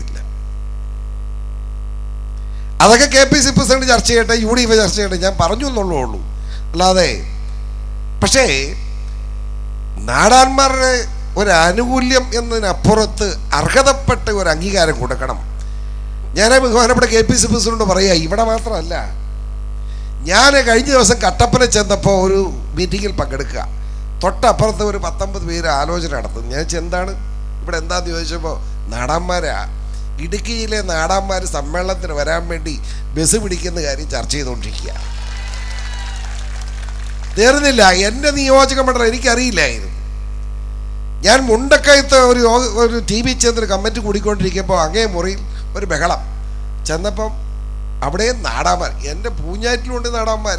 അതൊക്കെ കെ പി സി പ്രസിഡന്റ് ചർച്ച ചെയ്യട്ടെ, യു ഡി എഫ് ചർച്ച ചെയ്യട്ടെ, ഞാൻ പറഞ്ഞു എന്നുള്ളൂ ഉള്ളൂ. അല്ലാതെ പക്ഷേ നാടാന്മാരുടെ ഒരു ആനുകൂല്യം എന്നതിനപ്പുറത്ത് അർഹതപ്പെട്ട ഒരു അംഗീകാരം കൊടുക്കണം. ഞാൻ ബഹുമാനപ്പെട്ട കെ പി സി പ്രസിഡന്റ് പറയുക, ഇവിടെ മാത്രമല്ല, ഞാൻ കഴിഞ്ഞ ദിവസം കട്ടപ്പന ചെന്നപ്പോൾ ഒരു മീറ്റിങ്ങിൽ പങ്കെടുക്കുക. തൊട്ടപ്പുറത്ത് ഒരു പത്തൊമ്പത് പേര് ആലോചന നടത്തുന്നു. ഞാൻ എന്താണ് ഇവിടെ എന്താന്ന് ചോദിച്ചപ്പോൾ, നാടാന്മാരാ, ഇടുക്കിയിലെ നാടാന്മാർ സമ്മേളനത്തിന് വരാൻ വേണ്ടി ബസ് പിടിക്കുന്ന കാര്യം ചർച്ച ചെയ്തുകൊണ്ടിരിക്കുക. തീർന്നില്ല. എൻ്റെ നിയോജക മണ്ഡലം എനിക്കറിയില്ലായിരുന്നു. ഞാൻ മുണ്ടക്കയത്ത് ഒരു ഒരു ടി വി ചെന്നൊരു കമ്മിറ്റി കൂടിക്കൊണ്ടിരിക്കുമ്പോൾ അങ്ങേ മുറിയിൽ ഒരു ബഹളം. ചെന്നപ്പം അവിടെ നാടാന്മാർ, എൻ്റെ പൂഞ്ഞാറ്റിലുണ്ട് നാടാന്മാർ.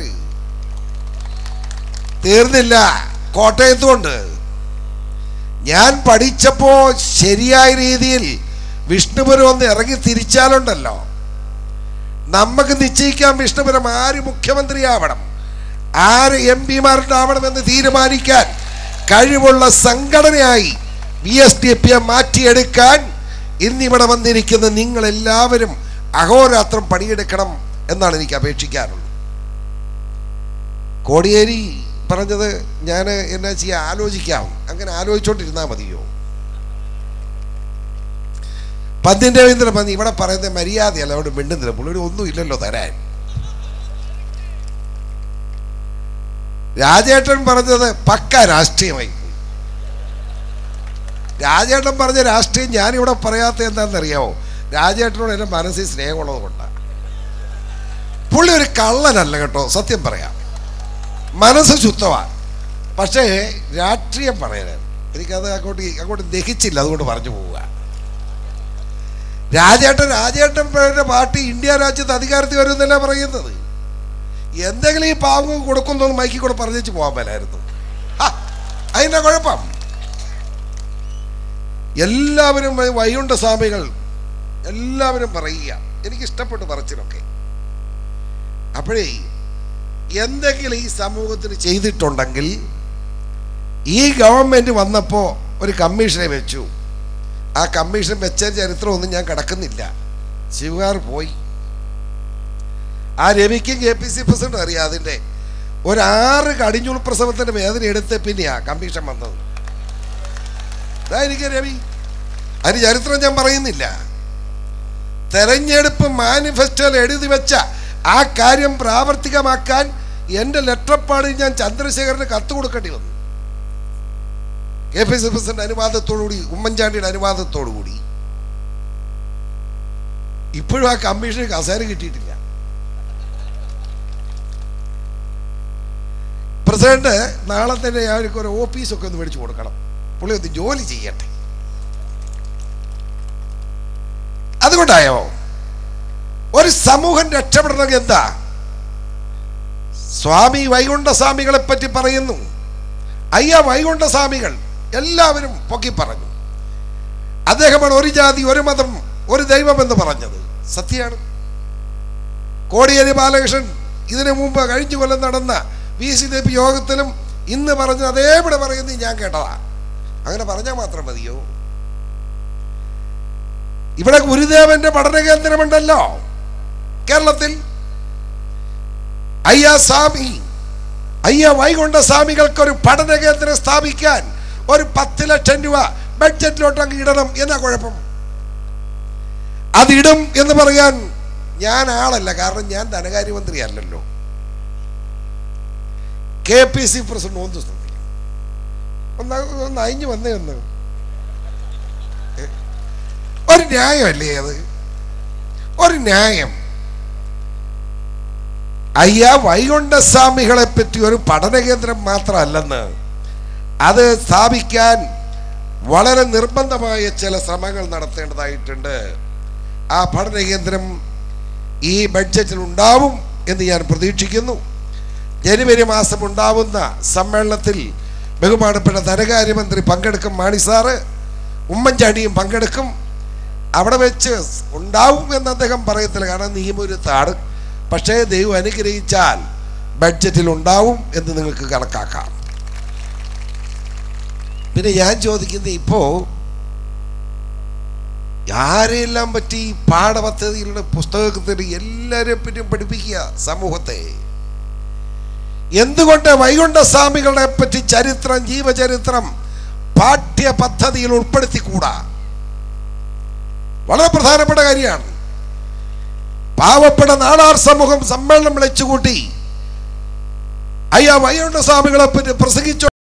തീർന്നില്ല, കോട്ടയത്തുമുണ്ട്. ഞാൻ പഠിച്ചപ്പോൾ ശരിയായ രീതിയിൽ വിഷ്ണുപുരം ഒന്ന് ഇറങ്ങി തിരിച്ചാലുണ്ടല്ലോ, നമുക്ക് നിശ്ചയിക്കാം വിഷ്ണുപുരം ആര് മുഖ്യമന്ത്രിയാവണം, ആര് എം പിമാരുണ്ടാവണമെന്ന് തീരുമാനിക്കാൻ കഴിവുള്ള സംഘടനയായി ബി എസ് ഡി പിയെ മാറ്റിയെടുക്കാൻ ഇന്നിവിടെ വന്നിരിക്കുന്ന നിങ്ങളെല്ലാവരും അഹോരാത്രം പണിയെടുക്കണം എന്നാണ് എനിക്ക് അപേക്ഷിക്കാനുള്ളത്. കോടിയേരി പറഞ്ഞത് ഞാൻ എന്നാ ചെയ്യാൻ ആലോചിക്കാം, അങ്ങനെ ആലോചിച്ചോണ്ടിരുന്നാൽ മതിയോ? പന്തിൻ്റെ രവീന്ദ്രൻ പന്നി ഇവിടെ പറയുന്നത് മര്യാദയല്ല, അവിടെ മിണ്ടുന്നില്ല. പുള്ളിയുടെ ഒന്നും ഇല്ലല്ലോ തരാൻ. രാജേട്ടൻ പറഞ്ഞത് പക്ക രാഷ്ട്രീയമായി. രാജേട്ടൻ പറഞ്ഞ രാഷ്ട്രീയം ഞാനിവിടെ പറയാത്ത എന്താണെന്നറിയാമോ? രാജേട്ടനോട് എൻ്റെ മനസ്സിൽ സ്നേഹമുള്ളത് കൊണ്ടാണ്. പുള്ളി ഒരു കള്ളനല്ല കേട്ടോ, സത്യം പറയാം, മനസ്സ് ശുദ്ധമാണ്. പക്ഷേ രാഷ്ട്രീയം പറയാൻ എനിക്കത് അങ്ങോട്ട് അങ്ങോട്ട് ദഹിച്ചില്ല, അതുകൊണ്ട് പറഞ്ഞു പോവുക. രാജേട്ടൻ രാജേട്ടൻ പാർട്ടി ഇന്ത്യ രാജ്യത്ത് അധികാരത്തിൽ വരുമെന്നല്ല പറയുന്നത്. എന്തെങ്കിലും ഈ പാവം കൊടുക്കുന്നൊന്ന് മൈക്കിൽ കൂടെ പറഞ്ഞേച്ച് പോകാൻ മേലായിരുന്നു. അതിൻ്റെ കുഴപ്പം എല്ലാവരും വൈകുണ്ഠ സ്വാമികൾ എല്ലാവരും പറയുക, എനിക്കിഷ്ടപ്പെട്ട് പറച്ചിലൊക്കെ. അപ്പോഴേ എന്തെങ്കിലും ഈ സമൂഹത്തിന് ചെയ്തിട്ടുണ്ടെങ്കിൽ, ഈ ഗവൺമെൻറ് വന്നപ്പോൾ ഒരു കമ്മീഷനെ വെച്ചു. ആ കമ്മീഷൻ വെച്ച ചരിത്രമൊന്നും ഞാൻ കിടക്കുന്നില്ല. ശിവകാർ പോയി. ആ രവിക്കും കെ പി സി പ്രസിഡന്റ് അറിയാം. അതിൻ്റെ ഒരാറ് കടിഞ്ഞുൾ പ്രസവത്തിൻ്റെ വേദന എടുത്ത് പിന്നെയാ കമ്മീഷൻ വന്നത്. അതായിരിക്കും രവി. അതിന് ചരിത്രം ഞാൻ പറയുന്നില്ല. തെരഞ്ഞെടുപ്പ് മാനിഫെസ്റ്റോയിൽ എഴുതി വെച്ച ആ കാര്യം പ്രാവർത്തികമാക്കാൻ എൻ്റെ ലെറ്റർപാടിൽ ഞാൻ ചന്ദ്രശേഖരന് കത്ത് കൊടുക്കേണ്ടി വന്നു. കെ പി സി പ്രസിഡന്റ് അനുവാദത്തോടുകൂടി, ഉമ്മൻചാണ്ടിയുടെ അനുവാദത്തോടുകൂടി. ഇപ്പോഴും ആ കമ്മീഷന് കസേര കിട്ടിയിട്ടില്ല. പ്രസിഡന്റ് നാളെ തന്നെ അവർക്ക് ഒരു ഓഫീസൊക്കെ ഒന്ന് മേടിച്ചു കൊടുക്കണം. പുള്ളി ഒന്ന് ജോലി ചെയ്യട്ടെ. അതുകൊണ്ടായോ ഒരു സമൂഹം രക്ഷപ്പെടണമെങ്കിൽ എന്താ? സ്വാമി വൈകുണ്ഠ സ്വാമികളെ പറ്റി പറയുന്നു. അയ്യ വൈകുണ്ഠ സ്വാമികൾ എല്ലാവരും പൊക്കി പറഞ്ഞു. അദ്ദേഹമാണ് ഒരു ജാതി ഒരു മതം ഒരു ദൈവം എന്ന് പറഞ്ഞത്. സത്യമാണ്. കോടിയേരി ബാലകൃഷ്ണൻ ഇതിനു മുമ്പ് കഴിഞ്ഞു കൊല്ലം നടന്ന വി സി ഡി പി യോഗത്തിലും ഇന്ന് പറഞ്ഞ അതേപോലെ പറയുന്നത് ഞാൻ കേട്ടതാ. അങ്ങനെ പറഞ്ഞാൽ മാത്രം മതിയോ? ഇവിടെ ഗുരുദേവന്റെ പഠന കേന്ദ്രമുണ്ടല്ലോ കേരളത്തിൽ. അയ്യ സ്വാമി അയ്യ വൈകുണ്ഠ സ്വാമികൾക്കൊരു പഠന കേന്ദ്രം സ്ഥാപിക്കാൻ ഒരു പത്ത് ലക്ഷം രൂപ ബഡ്ജറ്റിലോട്ട് അങ്ങ് ഇടണം. എന്നാ കുഴപ്പം? അതിടും എന്ന് പറയാൻ ഞാൻ ആളല്ല, കാരണം ഞാൻ ധനകാര്യമന്ത്രി അല്ലല്ലോ. കെ പി സി പ്രസിഡന്റ് ഒന്ന് ശ്രദ്ധിക്കും, ഒന്ന് ഒന്ന് അയഞ്ഞു വന്നേ ഒന്ന്. ഒരു ന്യായമല്ലേ അത്? ഒരു ന്യായം. അയ്യ, വൈകുണ്ഠസ്വാമികളെ പറ്റി ഒരു പഠന കേന്ദ്രം മാത്രമല്ലെന്ന്, അത് സ്ഥാപിക്കാൻ വളരെ നിർബന്ധമായ ചില ശ്രമങ്ങൾ നടത്തേണ്ടതായിട്ടുണ്ട്. ആ പഠന കേന്ദ്രം ഈ ബഡ്ജറ്റിൽ ഉണ്ടാവും എന്ന് ഞാൻ പ്രതീക്ഷിക്കുന്നു. ജനുവരി മാസം ഉണ്ടാവുന്ന സമ്മേളനത്തിൽ ബഹുമാനപ്പെട്ട ധനകാര്യമന്ത്രി പങ്കെടുക്കും, മാണി സാറ്, ഉമ്മൻചാണ്ടിയും പങ്കെടുക്കും. അവിടെ വെച്ച് ഉണ്ടാവും എന്ന് അദ്ദേഹം പറയത്തില്ല, കാരണം നിയമൊരുത്താണ്. പക്ഷേ ദൈവം അനുഗ്രഹിച്ചാൽ ബഡ്ജറ്റിൽ ഉണ്ടാവും എന്ന് നിങ്ങൾക്ക് കണക്കാക്കാം. പിന്നെ ഞാൻ ചോദിക്കുന്നത്, ഇപ്പോ ആരെയെല്ലാം പറ്റി പാഠപദ്ധതിയിലുള്ള പുസ്തകത്തിൽ എല്ലാവരെയും പറ്റിയും പഠിപ്പിക്കുക സമൂഹത്തെ. എന്തുകൊണ്ട് വൈകുണ്ഠസ്വാമികളെ പറ്റി ചരിത്രം, ജീവചരിത്രം പാഠ്യ പദ്ധതിയിൽ ഉൾപ്പെടുത്തിക്കൂടാ? വളരെ പ്രധാനപ്പെട്ട കാര്യമാണ്. പാവപ്പെട്ട നാടാർ സമൂഹം സമ്മേളനം വിളിച്ചുകൂട്ടി അയ്യാ വൈകുണ്ഠസ്വാമികളെ പറ്റി പ്രസംഗിച്ചു